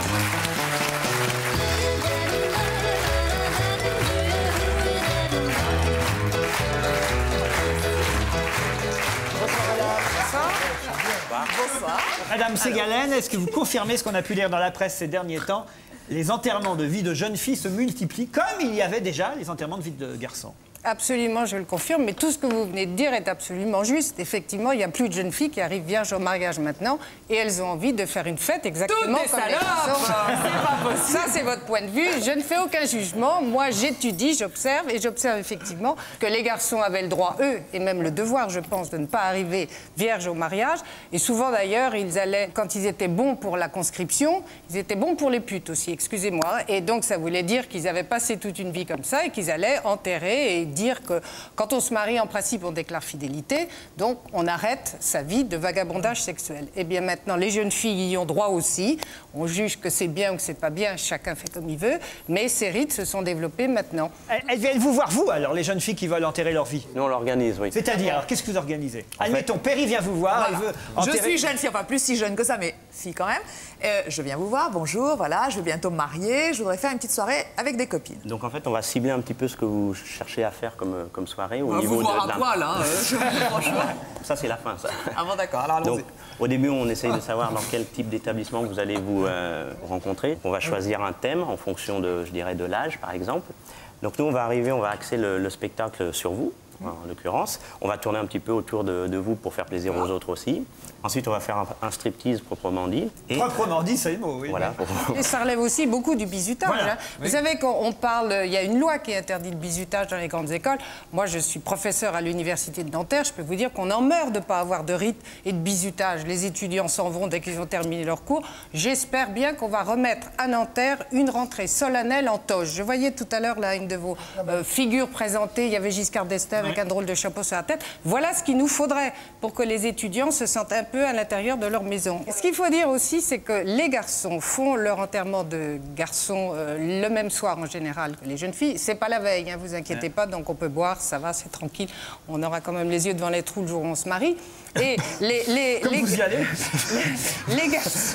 Bonsoir. Madame Ségalen, est-ce que vous confirmez ce qu'on a pu lire dans la presse ces derniers temps? Les enterrements de vie de jeunes filles se multiplient, comme il y avait déjà les enterrements de vie de garçons. Absolument, je le confirme, mais tout ce que vous venez de dire est absolument juste. Effectivement, il n'y a plus de jeunes filles qui arrivent vierges au mariage maintenant et elles ont envie de faire une fête exactement Toutes des comme les salopes. garçons. C'est pas possible. Ça, c'est votre point de vue. Je ne fais aucun jugement. Moi, j'étudie, j'observe et j'observe effectivement que les garçons avaient le droit, eux, et même le devoir, je pense, de ne pas arriver vierges au mariage. Et souvent, d'ailleurs, ils allaient, quand ils étaient bons pour la conscription, ils étaient bons pour les putes aussi, excusez-moi. Et donc, ça voulait dire qu'ils avaient passé toute une vie comme ça et qu'ils allaient enterrer et dire que quand on se marie, en principe, on déclare fidélité, donc on arrête sa vie de vagabondage sexuel. Et bien maintenant, les jeunes filles y ont droit aussi. On juge que c'est bien ou que c'est pas bien, chacun fait comme il veut, mais ces rites se sont développés maintenant. Elles, elles viennent vous voir, vous, alors, les jeunes filles qui veulent enterrer leur vie? Nous, on l'organise, oui. C'est-à-dire, alors, qu'est-ce que vous organisez? En Admettons, Perry vient vous voir, elle veut Je enterrer... suis jeune fille, enfin plus si jeune que ça, mais si quand même. Euh, je viens vous voir, bonjour, voilà, je vais bientôt me marier, je voudrais faire une petite soirée avec des copines. Donc, en fait, on va cibler un petit peu ce que vous cherchez à faire comme, comme soirée au On va niveau vous voir de, à de poil, hein, euh, je- franchement. Ça, c'est la fin, ça. Ah bon, d'accord, alors allons-y. Donc, au début, on essaye de savoir dans quel type d'établissement vous allez vous euh, rencontrer. On va choisir un thème en fonction de, je dirais, de l'âge, par exemple. Donc, nous, on va arriver, on va axer le, le spectacle sur vous, en l'occurrence. On va tourner un petit peu autour de, de vous pour faire plaisir aux autres aussi. Ensuite, on va faire un, un striptease proprement dit. Et Proprement dit, c'est le mot, oui. voilà. Et ça relève aussi beaucoup du bizutage. Voilà, hein. oui. Vous savez qu'on parle, il y a une loi qui interdit le bizutage dans les grandes écoles. Moi, je suis professeur à l'université de Nanterre. Je peux vous dire qu'on en meurt de ne pas avoir de rite et de bizutage. Les étudiants s'en vont dès qu'ils ont terminé leur cours. J'espère bien qu'on va remettre à Nanterre une rentrée solennelle en toge. Je voyais tout à l'heure là une de vos euh, figures présentées. Il y avait Giscard d'Estaing avec un drôle de chapeau sur la tête. Voilà ce qu'il nous faudrait pour que les étudiants se sentent un peu à l'intérieur de leur maison. Et ce qu'il faut dire aussi, c'est que les garçons font leur enterrement de garçons euh, le même soir en général que les jeunes filles. C'est pas la veille, hein, vous inquiétez pas, donc on peut boire, ça va, c'est tranquille. On aura quand même les yeux devant les trous le jour où on se marie. Et les... les, Comme les vous y allez. les, les garçons...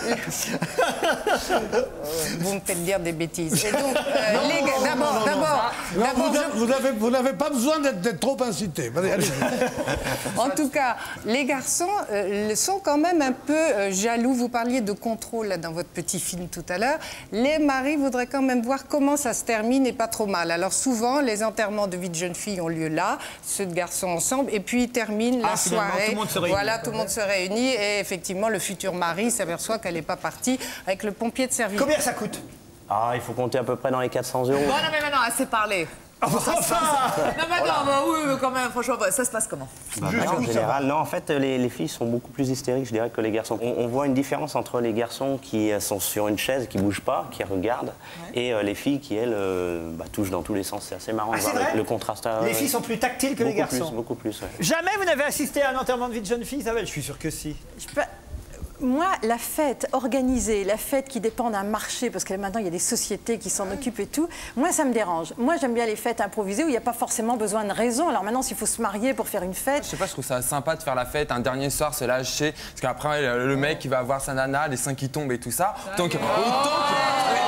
vous me faites dire des bêtises. Et donc, euh, Non, les non, gars, non, d'abord, non, non, d'abord, non. Non, d'abord, vous je- n'avez- vous n'avez vous n'avez pas besoin d'être d'être trop incité. Allez, allez. En tout cas, les garçons euh, sont quand même un peu euh, jaloux. Vous parliez de contrôle là, dans votre petit film tout à l'heure. Les maris voudraient quand même voir comment ça se termine et pas trop mal. Alors souvent, les enterrements de vie de jeunes filles ont lieu là, ceux de garçons ensemble, et puis ils terminent Ah, la finalement, soirée. tout le monde se réunit. Voilà, tout le monde se réunit et effectivement, le futur mari s'aperçoit qu'elle n'est pas partie avec le pompier de service. Combien ça coûte? Ah, il faut compter à peu près dans les quatre cents euros. Bon, non, mais maintenant, assez parlé. Ça se passe. Non, mais attends, bah oui, mais quand même, franchement, bah, ça se passe comment? Bah, en général, non, en fait, les, les filles sont beaucoup plus hystériques, je dirais, que les garçons. On, on voit une différence entre les garçons qui sont sur une chaise, qui ne bougent pas, qui regardent, ouais. et euh, les filles qui, elles, euh, bah, touchent dans tous les sens. C'est assez marrant ah, de voir vrai le, le contraste. À, les filles sont plus tactiles que beaucoup les garçons. Plus, beaucoup plus, ouais. Jamais vous n'avez assisté à un enterrement de vie de jeune fille, Isabelle? Je suis sûr que si. Je peux... Moi, la fête organisée, la fête qui dépend d'un marché, parce que maintenant il y a des sociétés qui s'en occupent et tout, moi ça me dérange. Moi j'aime bien les fêtes improvisées où il n'y a pas forcément besoin de raison. Alors maintenant s'il faut se marier pour faire une fête... Je sais pas, je trouve ça sympa de faire la fête, un dernier soir se lâcher, parce qu'après le, le mec il va avoir sa nana, les seins qui tombent et tout ça. Donc autant que...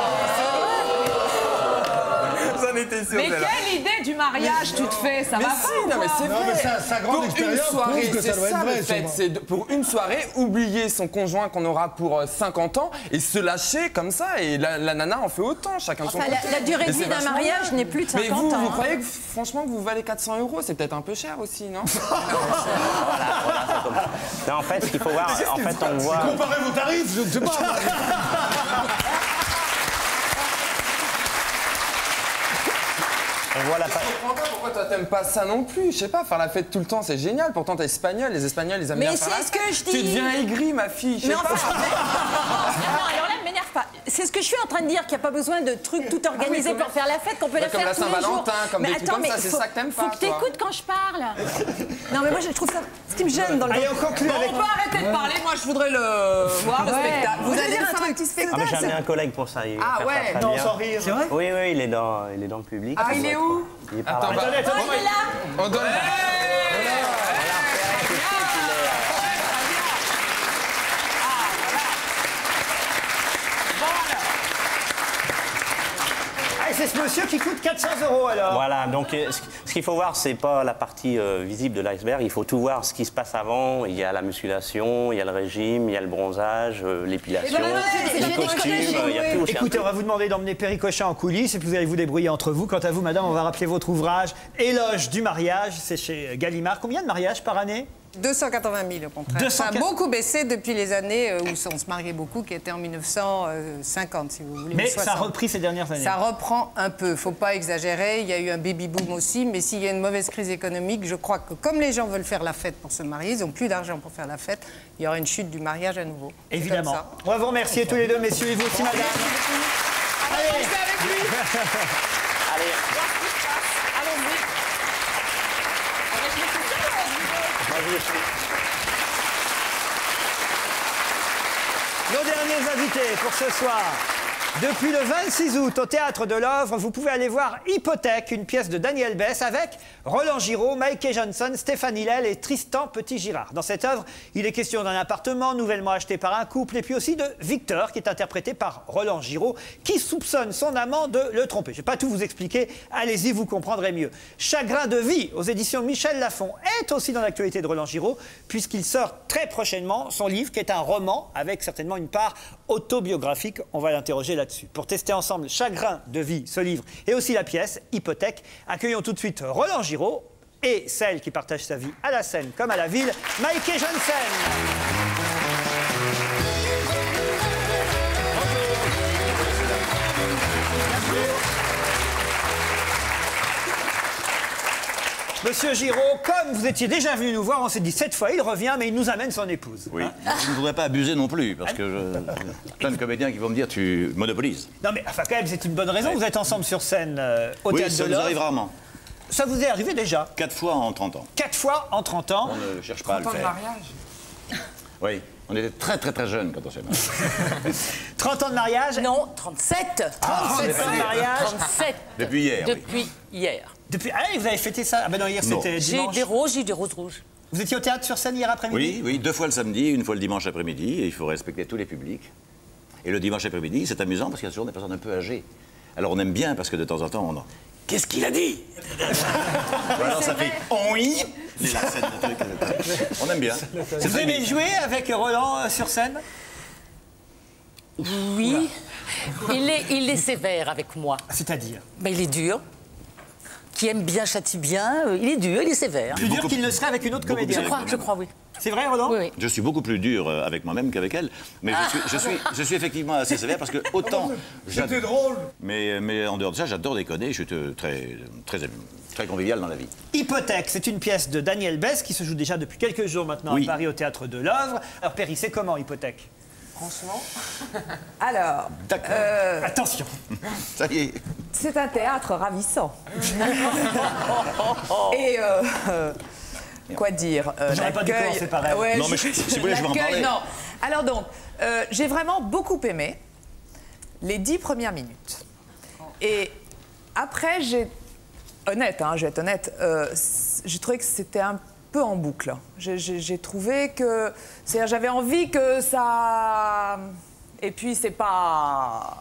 Mais quelle idée du mariage tu te fais, ça mais va si, pas? non, mais c'est vrai. Non, mais sa, sa grande pour expérience une soirée, prouve que ça doit être vrai. Fait, c'est de, pour une soirée, oublier son conjoint qu'on aura pour cinquante ans et se lâcher comme ça. Et la, la nana en fait autant, chacun enfin, son côté. La, la durée de vie d'un mariage n'est plus de cinquante mais vous, ans. vous hein. croyez que, franchement que vous valez quatre cents euros? C'est peut-être un peu cher aussi, non? Voilà, voilà, c'est comme ça. Non, en fait, ce qu'il faut voir, en fait, on voit... Comparez vos tarifs, je ne sais pas. On voit la... Je comprends pas pourquoi toi t'aimes pas ça non plus. Je sais pas, faire la fête tout le temps c'est génial. Pourtant t'es espagnol, les Espagnols ils aiment mais bien faire la fête. Mais c'est ce que je dis. Tu deviens aigri ma fille, je sais mais pas. Enfin, mais... non, alors là, m'énerve pas. C'est ce que je suis en train de dire, qu'il n'y a pas besoin de trucs tout organisés ah oui, pour faire la fête, qu'on peut bah, la comme faire la tous les jours. Saint-Valentin, comme mais des attends, trucs comme mais ça, c'est faut, ça que t'aimes pas. Faut que t'écoutes quand je parle. Non mais moi je trouve ça ce qui me gêne dans le. Allez, on conclut avec... On peut arrêter de parler, moi je voudrais le voir le spectacle. Vous allez faire un petit spectacle. Ah, mais j'ai amené un collègue pour ça. Il ah ouais, non, sans rire. C'est vrai? Oui, oui, il est dans, il est dans le public. Ah, il est où? Il est par Attends, là. Attendez, attendez. Il est là. On donne... C'est ce monsieur qui coûte quatre cents euros alors. Voilà, donc euh, ce qu'il faut voir, c'est pas la partie euh, visible de l'iceberg, il faut tout voir ce qui se passe avant. Il y a la musculation, il y a le régime, il y a le bronzage, euh, l'épilation, le costume, il y a tout. Écoutez, on va vous demander d'emmener Péricochat en coulisses et puis vous allez vous débrouiller entre vous. Quant à vous, madame, on va rappeler votre ouvrage Éloge du mariage, c'est chez Gallimard. Combien de mariages par année? deux cent quatre-vingt mille au contraire. deux cent... Ça a beaucoup baissé depuis les années où on se mariait beaucoup, qui était en mille neuf cent cinquante, si vous voulez. Mais soixante. Ça a repris ces dernières années. Ça reprend un peu, faut pas exagérer. Il y a eu un baby-boom aussi, mais s'il y a une mauvaise crise économique, je crois que comme les gens veulent faire la fête pour se marier, ils n'ont plus d'argent pour faire la fête, il y aura une chute du mariage à nouveau. Évidemment. On va vous remercier tous les deux, messieurs, et vous aussi, madame. Allez, allez. Avec lui. Allez. Allons-y. Nos derniers invités pour ce soir. Depuis le vingt-six août, au Théâtre de l'Œuvre, vous pouvez aller voir Hypothèque, une pièce de Daniel Besse avec Roland Giraud, Michael Johnson, Stéphane Hillel et Tristan Petit-Girard. Dans cette œuvre, il est question d'un appartement nouvellement acheté par un couple et puis aussi de Victor, qui est interprété par Roland Giraud, qui soupçonne son amant de le tromper. Je ne vais pas tout vous expliquer, allez-y, vous comprendrez mieux. Chagrin de vie, aux éditions Michel Lafon, est aussi dans l'actualité de Roland Giraud, puisqu'il sort très prochainement son livre, qui est un roman, avec certainement une part autobiographique. On va l'interroger là-dessus. Pour tester ensemble Chagrin de vie, ce livre, et aussi la pièce Hypothèque, accueillons tout de suite Roland Giraud et celle qui partage sa vie à la scène comme à la ville, Michael Johnson. Monsieur Giraud, comme vous étiez déjà venu nous voir, on s'est dit cette fois il revient, mais il nous amène son épouse. Oui, hein? Je ne voudrais pas abuser non plus, parce que je... plein de comédiens qui vont me dire tu monopolises. Non mais enfin quand même, c'est une bonne raison, ouais. Vous êtes ensemble sur scène euh, au oui, Théâtre de l'Œuvre. Oui, ça nous arrive rarement. Ça vous est arrivé déjà? Quatre fois en trente ans. Quatre fois en trente ans. On ne cherche pas à le faire. trente ans de mariage? Oui, on était très très très jeunes quand on s'est mariés. trente ans de mariage? Non, trente-sept. trente-sept ans de mariage? trente-sept. Depuis hier, Depuis oui. hier. Depuis... Ah, vous avez fêté ça? Ah ben non, hier c'était dimanche. J'ai eu des roses, j'ai eu des roses rouges. Vous étiez au théâtre sur scène hier après-midi? Oui, oui, deux fois le samedi, une fois le dimanche après-midi, et il faut respecter tous les publics. Et le dimanche après-midi, c'est amusant parce qu'il y a toujours des personnes un peu âgées. Alors on aime bien parce que de temps en temps, on en... Qu'est-ce qu'il a dit? Alors ça fait oui. Les scènes de trucs. On aime bien. Vous aimez jouer avec Roland euh, sur scène? Oui. Il est, il est sévère avec moi. C'est-à-dire? Mais il est dur. qui aime bien châtie bien. Euh, il est dur, il est sévère. Plus dur qu'il ne serait avec une autre Beaucoup comédienne. Je crois, je crois, oui. C'est vrai, Roland? Oui, oui. Je suis beaucoup plus dur euh, avec moi-même qu'avec elle. Mais je suis, je, suis, je suis effectivement assez sévère parce que autant... C'était drôle. Mais, mais en dehors de ça, j'adore déconner. Je suis euh, très, très, très convivial dans la vie. Hypothèque, c'est une pièce de Daniel Besse qui se joue déjà depuis quelques jours maintenant Oui. à Paris au Théâtre de l'Œuvre. Alors Perry, c'est comment Hypothèque? Franchement. Alors. D'accord. euh, Attention. Ça y est. C'est un théâtre ravissant. Et euh, euh, quoi dire euh, J'aurais pas dû l'accueil- commencer par elle. Ouais, Non, mais je- si vous voulez, je vais en l'accueil, parler. Non. Alors donc, euh, j'ai vraiment beaucoup aimé les dix premières minutes. Et après, j'ai honnête, hein, je vais être honnête, euh, c- j'ai trouvé que c'était un peu en boucle. J'ai- J'ai j'ai trouvé que, c'est-à-dire, j'avais envie que ça, et puis c'est pas.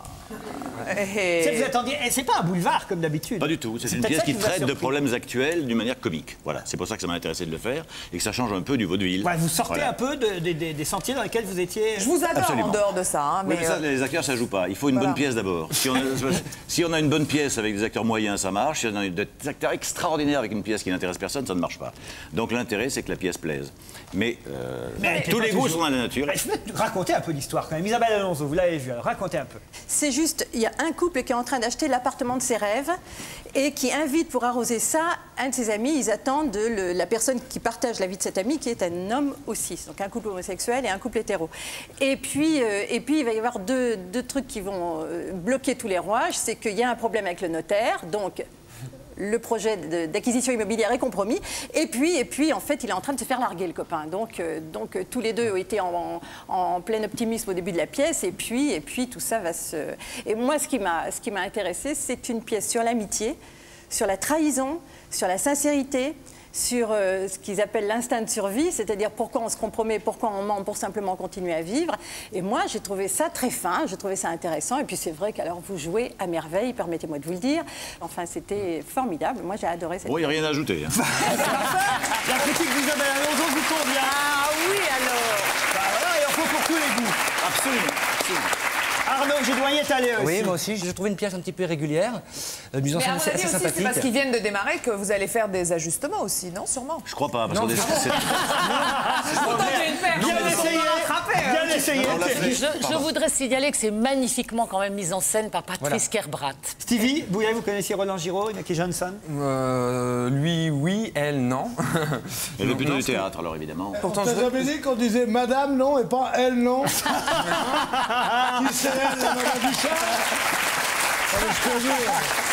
Et- C'est- Vous attendiez, eh, c'est pas un boulevard comme d'habitude. Pas du tout. C'est une peut-être pièce ça qui vous a traite de surpris. problèmes actuels d'une manière comique. Voilà. C'est pour ça que ça m'a intéressé de le faire et que ça change un peu du vaudeville. Ouais, vous sortez Voilà. un peu de- de- de- des sentiers dans lesquels vous étiez. Je vous adore Absolument. en dehors de ça, hein, Oui, mais, mais ça, euh, les acteurs, ça joue pas. Il faut une Voilà. bonne pièce d'abord. Si, on a- si on a une bonne pièce avec des acteurs moyens, ça marche. Si on a des acteurs extraordinaires avec une pièce qui n'intéresse personne, ça ne marche pas. Donc l'intérêt, c'est que la pièce plaise. Mais, euh, Mais elle tous fait les pas goûts toujours. sont dans la nature. Je vais raconter un peu l'histoire quand même. Isabelle Alonso, vous l'avez vu, alors racontez un peu. C'est juste, il y a un couple qui est en train d'acheter l'appartement de ses rêves et qui invite pour arroser ça un de ses amis. Ils attendent de le- la personne qui partage la vie de cet ami, qui est un homme aussi. Donc un couple homosexuel et un couple hétéro. Et puis, euh, et puis il va y avoir deux, deux trucs qui vont euh, bloquer tous les rouages. C'est qu'il y a un problème avec le notaire. Donc le projet de- d'acquisition immobilière est compromis. Et puis, et puis, en fait, il est en train de se faire larguer, le copain. Donc, euh, donc euh, tous les deux ont été en, en- en plein optimisme au début de la pièce. Et puis, et puis tout ça va se... Et moi, ce qui m'a ce qui m'a intéressée, c'est une pièce sur l'amitié, sur la trahison, sur la sincérité, sur euh, ce qu'ils appellent l'instinct de survie, c'est-à-dire pourquoi on se compromet, pourquoi on ment pour simplement continuer à vivre. Et moi, j'ai trouvé ça très fin, j'ai trouvé ça intéressant. Et puis c'est vrai qu'alors vous jouez à merveille, permettez-moi de vous le dire. Enfin, c'était formidable. Moi, j'ai adoré cette Bon, il n'y a rien à ajouter. hein. La critique d'Isabelle Alonso vous convient? Ah oui, alors. Bah voilà, il en faut pour tous les goûts. Absolument. absolument. Arnaud Gédoyen est allé aussi. Oui, moi aussi, j'ai trouvé une pièce un petit peu irrégulière, euh, mise en Mais à scène mon assez, avis assez aussi, c'est sympathique. parce qu'ils viennent de démarrer que vous allez faire des ajustements aussi, non? Sûrement. Je crois pas, parce Non, qu'on est... c'est- c'est- Pourtant, j'ai une paire. Bien Non, mais essayé, ils sont pas rattrapés, hein. bien essayé. On l'a fait. Je, je Pardon. voudrais signaler que c'est magnifiquement quand même mis en scène par Patrice Voilà. Kerbrat. Stevie, vous, vous connaissiez Roland Giraud, Inaki Johnson? Euh, lui, oui, elle, non. Elle veut plutôt Non, du ce que- théâtre, alors évidemment. Pourtant, T'as je- jamais dit qu'on disait madame non et pas elle non? Qui c'est elle, la madame Duchamp? Allez, je te jure.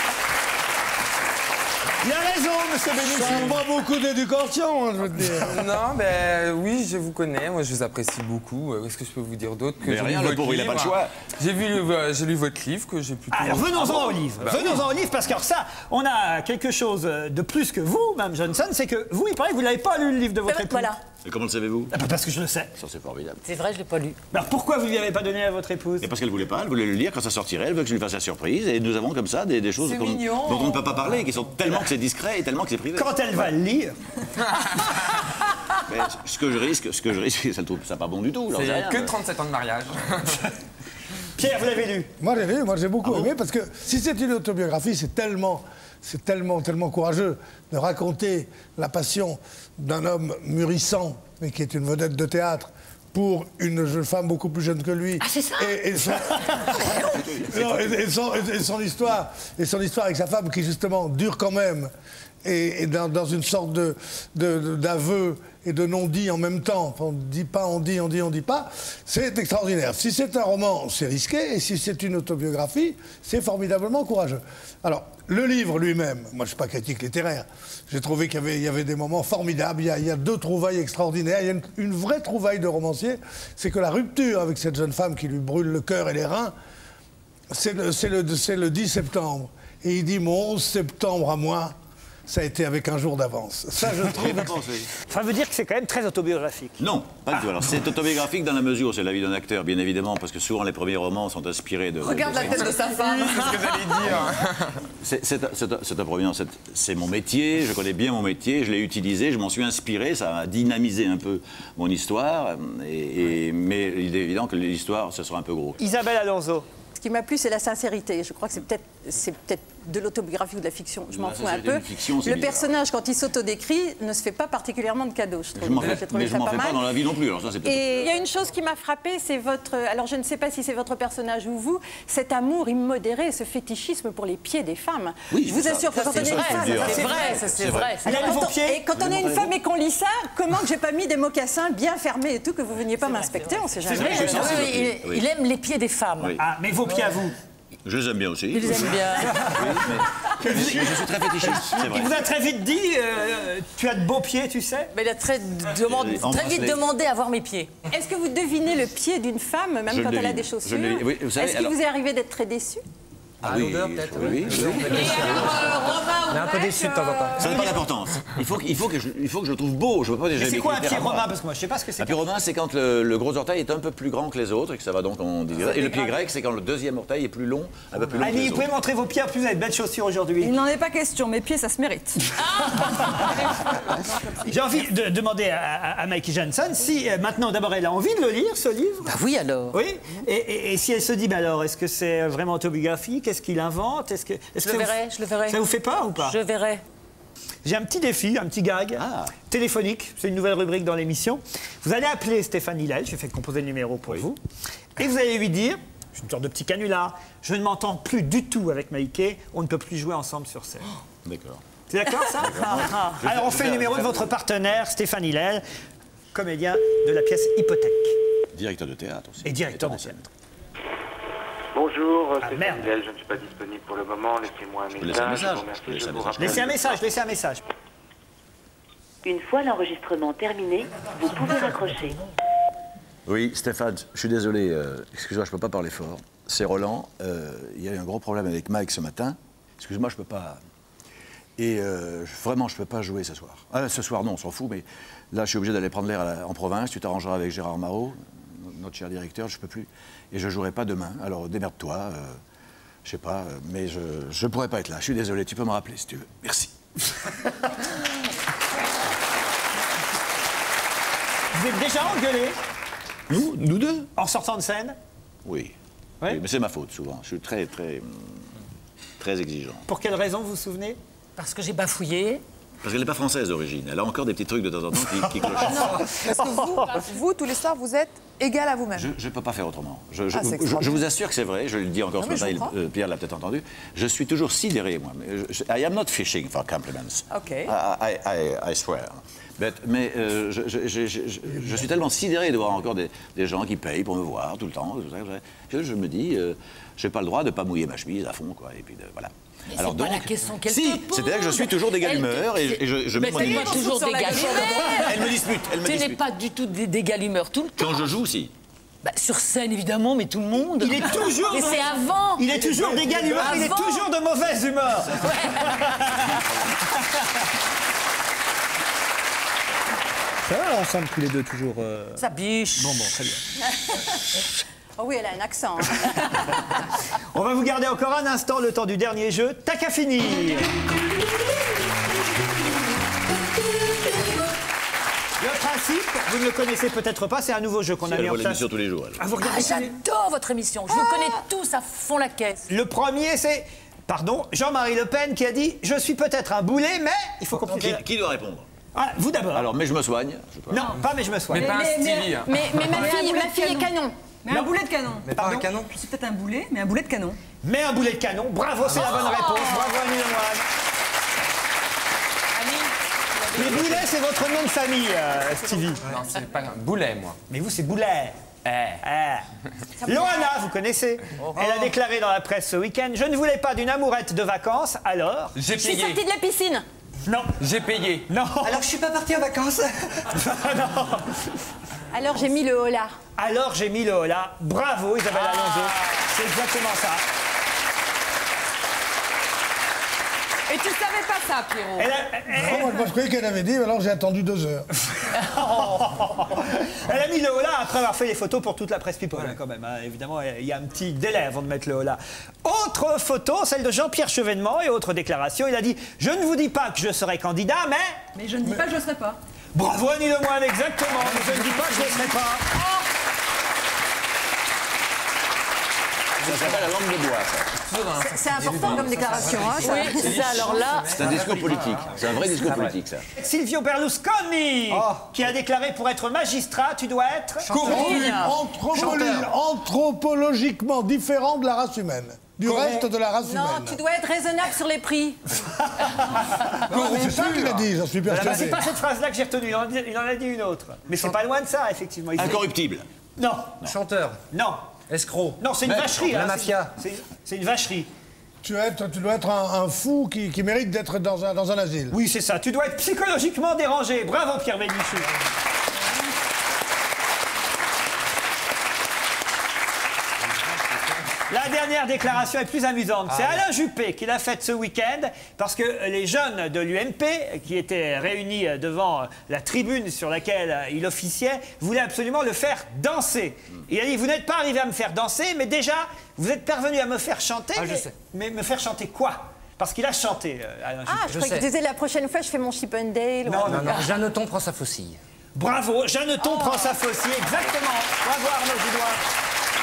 Il a raison, monsieur Ça Bénichou. n'a pas beaucoup d'éducation, hein, je veux te dire. Non, ben oui, je vous connais, moi je vous apprécie beaucoup. Euh, Qu'est-ce que je peux vous dire d'autre que Mais j'ai rien, lu le votre pauvre, il a pas le livre. choix. J'ai vu, le- euh, j'ai lu votre livre que j'ai plutôt. Alors venons-en Ah bon au livre. Bah venons-en oui. au livre parce que alors ça, on a quelque chose de plus que vous, Mme Johnson, c'est que vous, il paraît que vous n'avez pas lu le livre de votre époux. Voilà. Et comment le savez-vous? Ah bah parce que je le sais. Ça, c'est formidable. C'est vrai, je l'ai pas lu. Alors pourquoi vous ne lui avez pas donné à votre épouse? Et parce qu'elle voulait pas, elle voulait le lire quand ça sortirait, elle veut que je lui fasse la surprise. Et nous avons comme ça des, des choses C'est qu'on- mignon. dont on ne peut pas parler, qui sont tellement que c'est discret et tellement que c'est privé. Quand elle va le lire, Mais ce que je risque, ce que je risque, ça ne trouve ça pas bon du tout. j'en sais C'est rien, que mais- trente-sept ans de mariage. Pierre, vous l'avez lu? Moi, j'ai lu, moi, j'ai beaucoup Ah bon aimé parce que si c'est une autobiographie, c'est tellement, c'est tellement, tellement courageux de raconter la passion d'un homme mûrissant, mais qui est une vedette de théâtre, pour une jeune femme beaucoup plus jeune que lui. Ah, c'est ça Et, et son... Non, et- et son- et son histoire, et son histoire avec sa femme qui justement dure quand même, et, et dans, dans une sorte de, de- de- d'aveu et de non-dit en même temps. On dit pas, on dit, on dit, on dit pas. C'est extraordinaire. Si c'est un roman, c'est risqué, et si c'est une autobiographie, c'est formidablement courageux. Alors, le livre lui-même, moi je ne suis pas critique littéraire, j'ai trouvé qu'il y avait, il y avait des moments formidables, il y a, il y a deux trouvailles extraordinaires, il y a une, une vraie trouvaille de romancier, c'est que la rupture avec cette jeune femme qui lui brûle le cœur et les reins, c'est le, c'est le, c'est le dix septembre. Et il dit, mon onze septembre à moi, ça a été avec un jour d'avance. Ça, je trouve... J'y ai pas pensé. Ça veut dire que c'est quand même très autobiographique. Non, pas du tout. Alors, c'est autobiographique dans la mesure où c'est la vie d'un acteur, bien évidemment, parce que souvent les premiers romans sont inspirés de. Regarde la tête de sa femme. C'est ce que j'allais dire. C'est c'est- c'est- c'est un premier- c'est- c'est mon métier, je connais bien mon métier, je l'ai utilisé, je m'en suis inspiré, ça a dynamisé un peu mon histoire, et, et- mais il est évident que l'histoire, ce sera un peu gros. Isabelle Alonso. Ce qui m'a plu, c'est la sincérité. Je crois que c'est peut-être c'est peut-être de l'autobiographie ou de la fiction, je m'en Bah, ça, fous un c'est peu. une fiction, c'est Le bizarre. personnage, quand il s'autodécrit, ne se fait pas particulièrement de cadeaux, je trouve. Je m'en J'ai fais, trouvé mais je ça m'en pas fais pas mal. dans la vie non plus. Alors ça, c'est peut-être. Et il y a une chose qui m'a frappée, c'est votre... Alors je ne sais pas si c'est votre personnage ou vous, cet amour immodéré, ce fétichisme pour les pieds des femmes. Oui, je vous c'est ça. assure que Ça, quand on c'est est ça, une c'est femme... dur. C'est vrai, ça c'est C'est vrai. vrai. Elle aime Quand vos on- pieds. Et quand on est une femme et qu'on lit ça, comment que j'ai pas mis des mocassins bien fermés et tout, que vous veniez pas m'inspecter, on sait jamais. vrai, je suis sensible aux Oui, pieds, il, oui. il aime les pieds des femmes. Oui. Ah, mais vos pieds à vous. Je les aime bien aussi. Il les aime bien. Oui, mais, mais je suis très fétichiste, c'est vrai. Il vous a très vite dit, euh, tu as de beaux pieds, tu sais. Mais il a très, demande- Et très embrasse vite les- demandé à voir mes pieds. Est-ce que vous devinez le pied d'une femme, même Je quand le elle a devine. des Je chaussures le- oui, vous savez, Est-ce qu'il alors- vous est arrivé d'être très déçu? Ah oui, l'odeur, peut-être, oui, oui, oui. On est un peu déçu de temps en temps. Ça n'a pas d'importance. Il faut, que- il, faut que je, il faut que je le trouve beau. Je veux pas déjà Mais c'est mes quoi un critères pied à moi. romain? Parce que moi, je sais pas ce que c'est. Un pied romain, c'est quand le, le gros orteil est un peu plus grand que les autres et que ça va donc en diviser. Et le pied grec, c'est quand le deuxième orteil est plus long, un peu plus long que Annie, les vous pouvez autres. montrer vos pieds, en plus vous avez de belles chaussures aujourd'hui. Il n'en est pas question, mes pieds, ça se mérite. J'ai envie de demander à, à, à Mikey Johnson si euh, maintenant, d'abord, elle a envie de le lire, ce livre. Bah oui alors. Oui. Et, et- et si elle se dit, bah alors, est-ce que c'est vraiment autobiographique? Est-ce qu'il invente? Est-ce que, est-ce Je que le ça verrai, vous- je le verrai. Ça vous fait peur ou pas? Je verrai. J'ai un petit défi, un petit gag téléphonique. C'est une nouvelle rubrique dans l'émission. Vous allez appeler Stéphane Hillel, j'ai fait composer le numéro pour vous. Et vous allez lui dire, c'est une sorte de petit canular, je ne m'entends plus du tout avec Maïké, on ne peut plus jouer ensemble sur scène. D'accord. C'est d'accord ça? Je vais Alors on faire- fait le je vais numéro de faire- votre partenaire, Stéphane Hillel, comédien de la pièce Hypothèque Directeur de théâtre aussi. et directeur de Metteur en théâtre. Bonjour, Ah, c'est merde. Fidèle, je ne suis pas disponible pour le moment. Laissez-moi un peux laisser un message. message. Je vous remercie, Je peux laisser je un vous message. rappelle. Laissez un message, laissez un message. Une fois l'enregistrement terminé, vous pouvez raccrocher. Oui, Stéphane, je suis désolé, euh, excuse-moi, je peux pas parler fort. C'est Roland, euh, il y a eu un gros problème avec Mike ce matin. Excuse-moi, je peux pas. Et euh, vraiment, je peux pas jouer ce soir. Ah, ce soir, non, on s'en fout, mais là, je suis obligé d'aller prendre l'air à la- en province. Tu t'arrangeras avec Gérard Marot, notre cher directeur, je peux plus. Et je jouerai pas demain. Alors démerde-toi, euh, je sais pas, euh, mais je, je pourrais pas être là. Je suis désolé, tu peux me rappeler si tu veux. Merci. Vous êtes déjà engueulé Nous, nous deux en sortant de scène? Oui. Ouais. Oui, mais c'est ma faute souvent. Je suis très, très, hum, très exigeant. Pour quelle raison, vous vous souvenez? Parce que j'ai bafouillé. Parce qu'elle n'est pas française d'origine. Elle a encore des petits trucs de temps en temps qui, qui clochent. Parce que vous, vous, tous les soirs, vous êtes égal à vous-même. Je ne peux pas faire autrement. Je, je- Ah, c'est je- extraordinaire. je vous assure que c'est vrai, je le dis encore Ah ce oui, je matin, il- comprends. euh, Pierre l'a peut-être entendu. Je suis toujours sidéré, moi. Mais je- je- I am not fishing for compliments. Ok. I, I- I- I swear. But- mais euh, je, je- je- je- je- je suis tellement sidéré de voir encore des, des gens qui payent pour me voir tout le temps. tout ça, que je me dis, euh, je n'ai pas le droit de ne pas mouiller ma chemise à fond, quoi. Et puis de, voilà. Mais c'est pas la question qu'elle si, te pose. c'est-à-dire que je suis toujours d'égale Elle- humeur et, et je, je Mais mets mon c'est niveau. pas toujours d'égal humeur. Elle me dispute, elle me Tu n'es dispute. pas du tout d'é- d'égal humeur tout le temps. Quand je joue, si. Bah, sur scène, évidemment, mais tout le monde. Il est toujours. Mais c'est avant. Il est toujours d'égal humeur, il est Avant. toujours de mauvaise humeur. Ça va ensemble tous les deux toujours. euh, Ça biche. Bon, bon, très bien. Oh oui, elle a un accent. hein. On va vous garder encore un instant le temps du dernier jeu. T'as qu'à finir. Le principe, vous ne le connaissez peut-être pas, c'est un nouveau jeu qu'on Si a elle mis en voit place. l'émission tous les jours. elle. Ah, vous Ah, regardez ça j'adore votre émission. Je vous connais tous à fond la caisse. Le premier, c'est, pardon, Jean-Marie Le Pen qui a dit « Je suis peut-être un boulet, mais il faut compliquer. Qui, qui doit répondre » Ah, vous d'abord. Alors, mais je me soigne. je sais pas. Non, pas mais je me soigne. Mais pas un mais, Stevie. hein. mais, mais ma Mais un fille, boulet ma de fille est canon. canon. Mais un boulet de canon. Mais pas un canon. C'est peut-être un boulet, mais un boulet de canon. Mais un boulet de canon. Bravo, c'est la bonne réponse. Bravo, Annie Lemoine. Les boulets, c'est votre nom de famille, euh, Stevie. Non, c'est pas un boulet, moi. Mais vous, c'est Boulet. Eh. Eh. Loana, vous connaissez. Elle a déclaré dans la presse ce week-end « Je ne voulais pas d'une amourette de vacances, alors... » J'ai Je suis payé. sortie de la piscine. Non, J'ai payé. non. Alors je suis pas partie en vacances. non. Alors j'ai mis le holà. Alors j'ai mis le holà. Bravo, Isabelle Alonso. C'est exactement ça. Et tu savais pas ça, Pierrot? Elle a, elle- Non, moi, je croyais qu'elle avait dit, alors j'ai attendu deux heures. elle a mis le holà après avoir fait les photos pour toute la presse people, hein, quand même. hein. Évidemment, il y a un petit délai avant de mettre le holà. Autre photo, celle de Jean-Pierre Chevènement et autre déclaration. Il a dit « Je ne vous dis pas que je serai candidat, mais... » Mais je ne dis pas que je ne serai pas. Bravo Annie Lemoine, exactement. Mais je ne dis pas que je ne serai pas. Ça s'appelle la langue de bois, ça. C'est important comme déclaration, hein, ça. Oui, c'est ça. Alors là, C'est un discours politique. C'est un vrai discours politique, ça. Silvio Berlusconi, qui a déclaré pour être magistrat, tu dois être... Anthropolo- Anthropologiquement différent de la race humaine. Du reste de la race Non, humaine. tu dois être raisonnable sur les prix. Non, mais c'est ça qu'il a dit, j'en suis Voilà, bah, persuadé. c'est pas cette phrase-là que j'ai retenue, il en, dit- il en a dit une autre. Mais c'est pas loin de ça, effectivement. Il- Incorruptible. Non. Chanteur. Non. Escroc. Non, c'est une Mec, vacherie. la hein, mafia. c'est- c'est- C'est une vacherie. Tu, dois être, tu dois être un, un fou qui, qui mérite d'être dans un, dans un asile. Oui, c'est ça. Tu dois être psychologiquement dérangé. Bravo, Pierre Bénichou. La dernière déclaration est plus amusante. C'est Alain Juppé qui l'a faite ce week-end parce que les jeunes de l'U M P, qui étaient réunis devant la tribune sur laquelle il officiait, voulaient absolument le faire danser. Il a dit, vous n'êtes pas arrivé à me faire danser, mais déjà, vous êtes parvenu à me faire chanter. Ah, je mais, sais. mais me faire chanter quoi? Parce qu'il a chanté, euh, Alain Juppé. Ah, je, croyais que tu disais la prochaine fois, je fais mon Chip and Dale. Non, Non, non, Jeanneton prend sa faucille. Bravo, Jeanneton prend sa faucille, exactement. Bravo Arnaud Gidois.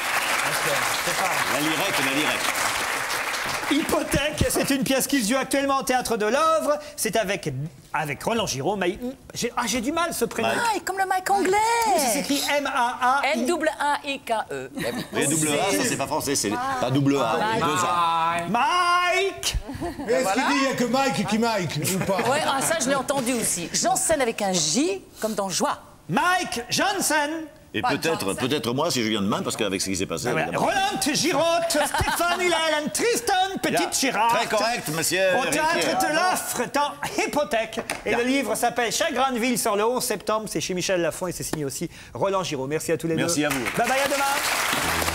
La lirette, la lirette. Hypothèque, c'est une pièce qui se joue actuellement au Théâtre de l'Œuvre. C'est avec, avec Roland Giraud. Maï- j'ai, ah, j'ai du mal ce prénom. Ah, et comme le Mike anglais. Ça s'écrit M A A. N double A I K E. Mais double A, ça c'est pas français, c'est pas double A, il y a deux A. Mike. Est-ce qu'il dit qu'il n'y a que Mike qui Mike ou pas? Ouais, ah, ça je l'ai entendu aussi. J'enseigne avec un J, comme dans joie. Mike Johnson. Et peut-être, peut-être moi si je viens demain, parce qu'avec ce qui s'est passé. Voilà. évidemment. Roland Giraud, Stéphane Hillel, Tristan Bien. Petit-Chirac. Très correct, monsieur Au Théâtre Riquier. de l'Offre, dans Hypothèque. Et Bien. le livre s'appelle Chagrin de ville, sort le onze septembre. C'est chez Michel Lafon et c'est signé aussi Roland Giraud. Merci à tous les deux. Merci à vous. Bye bye, à demain.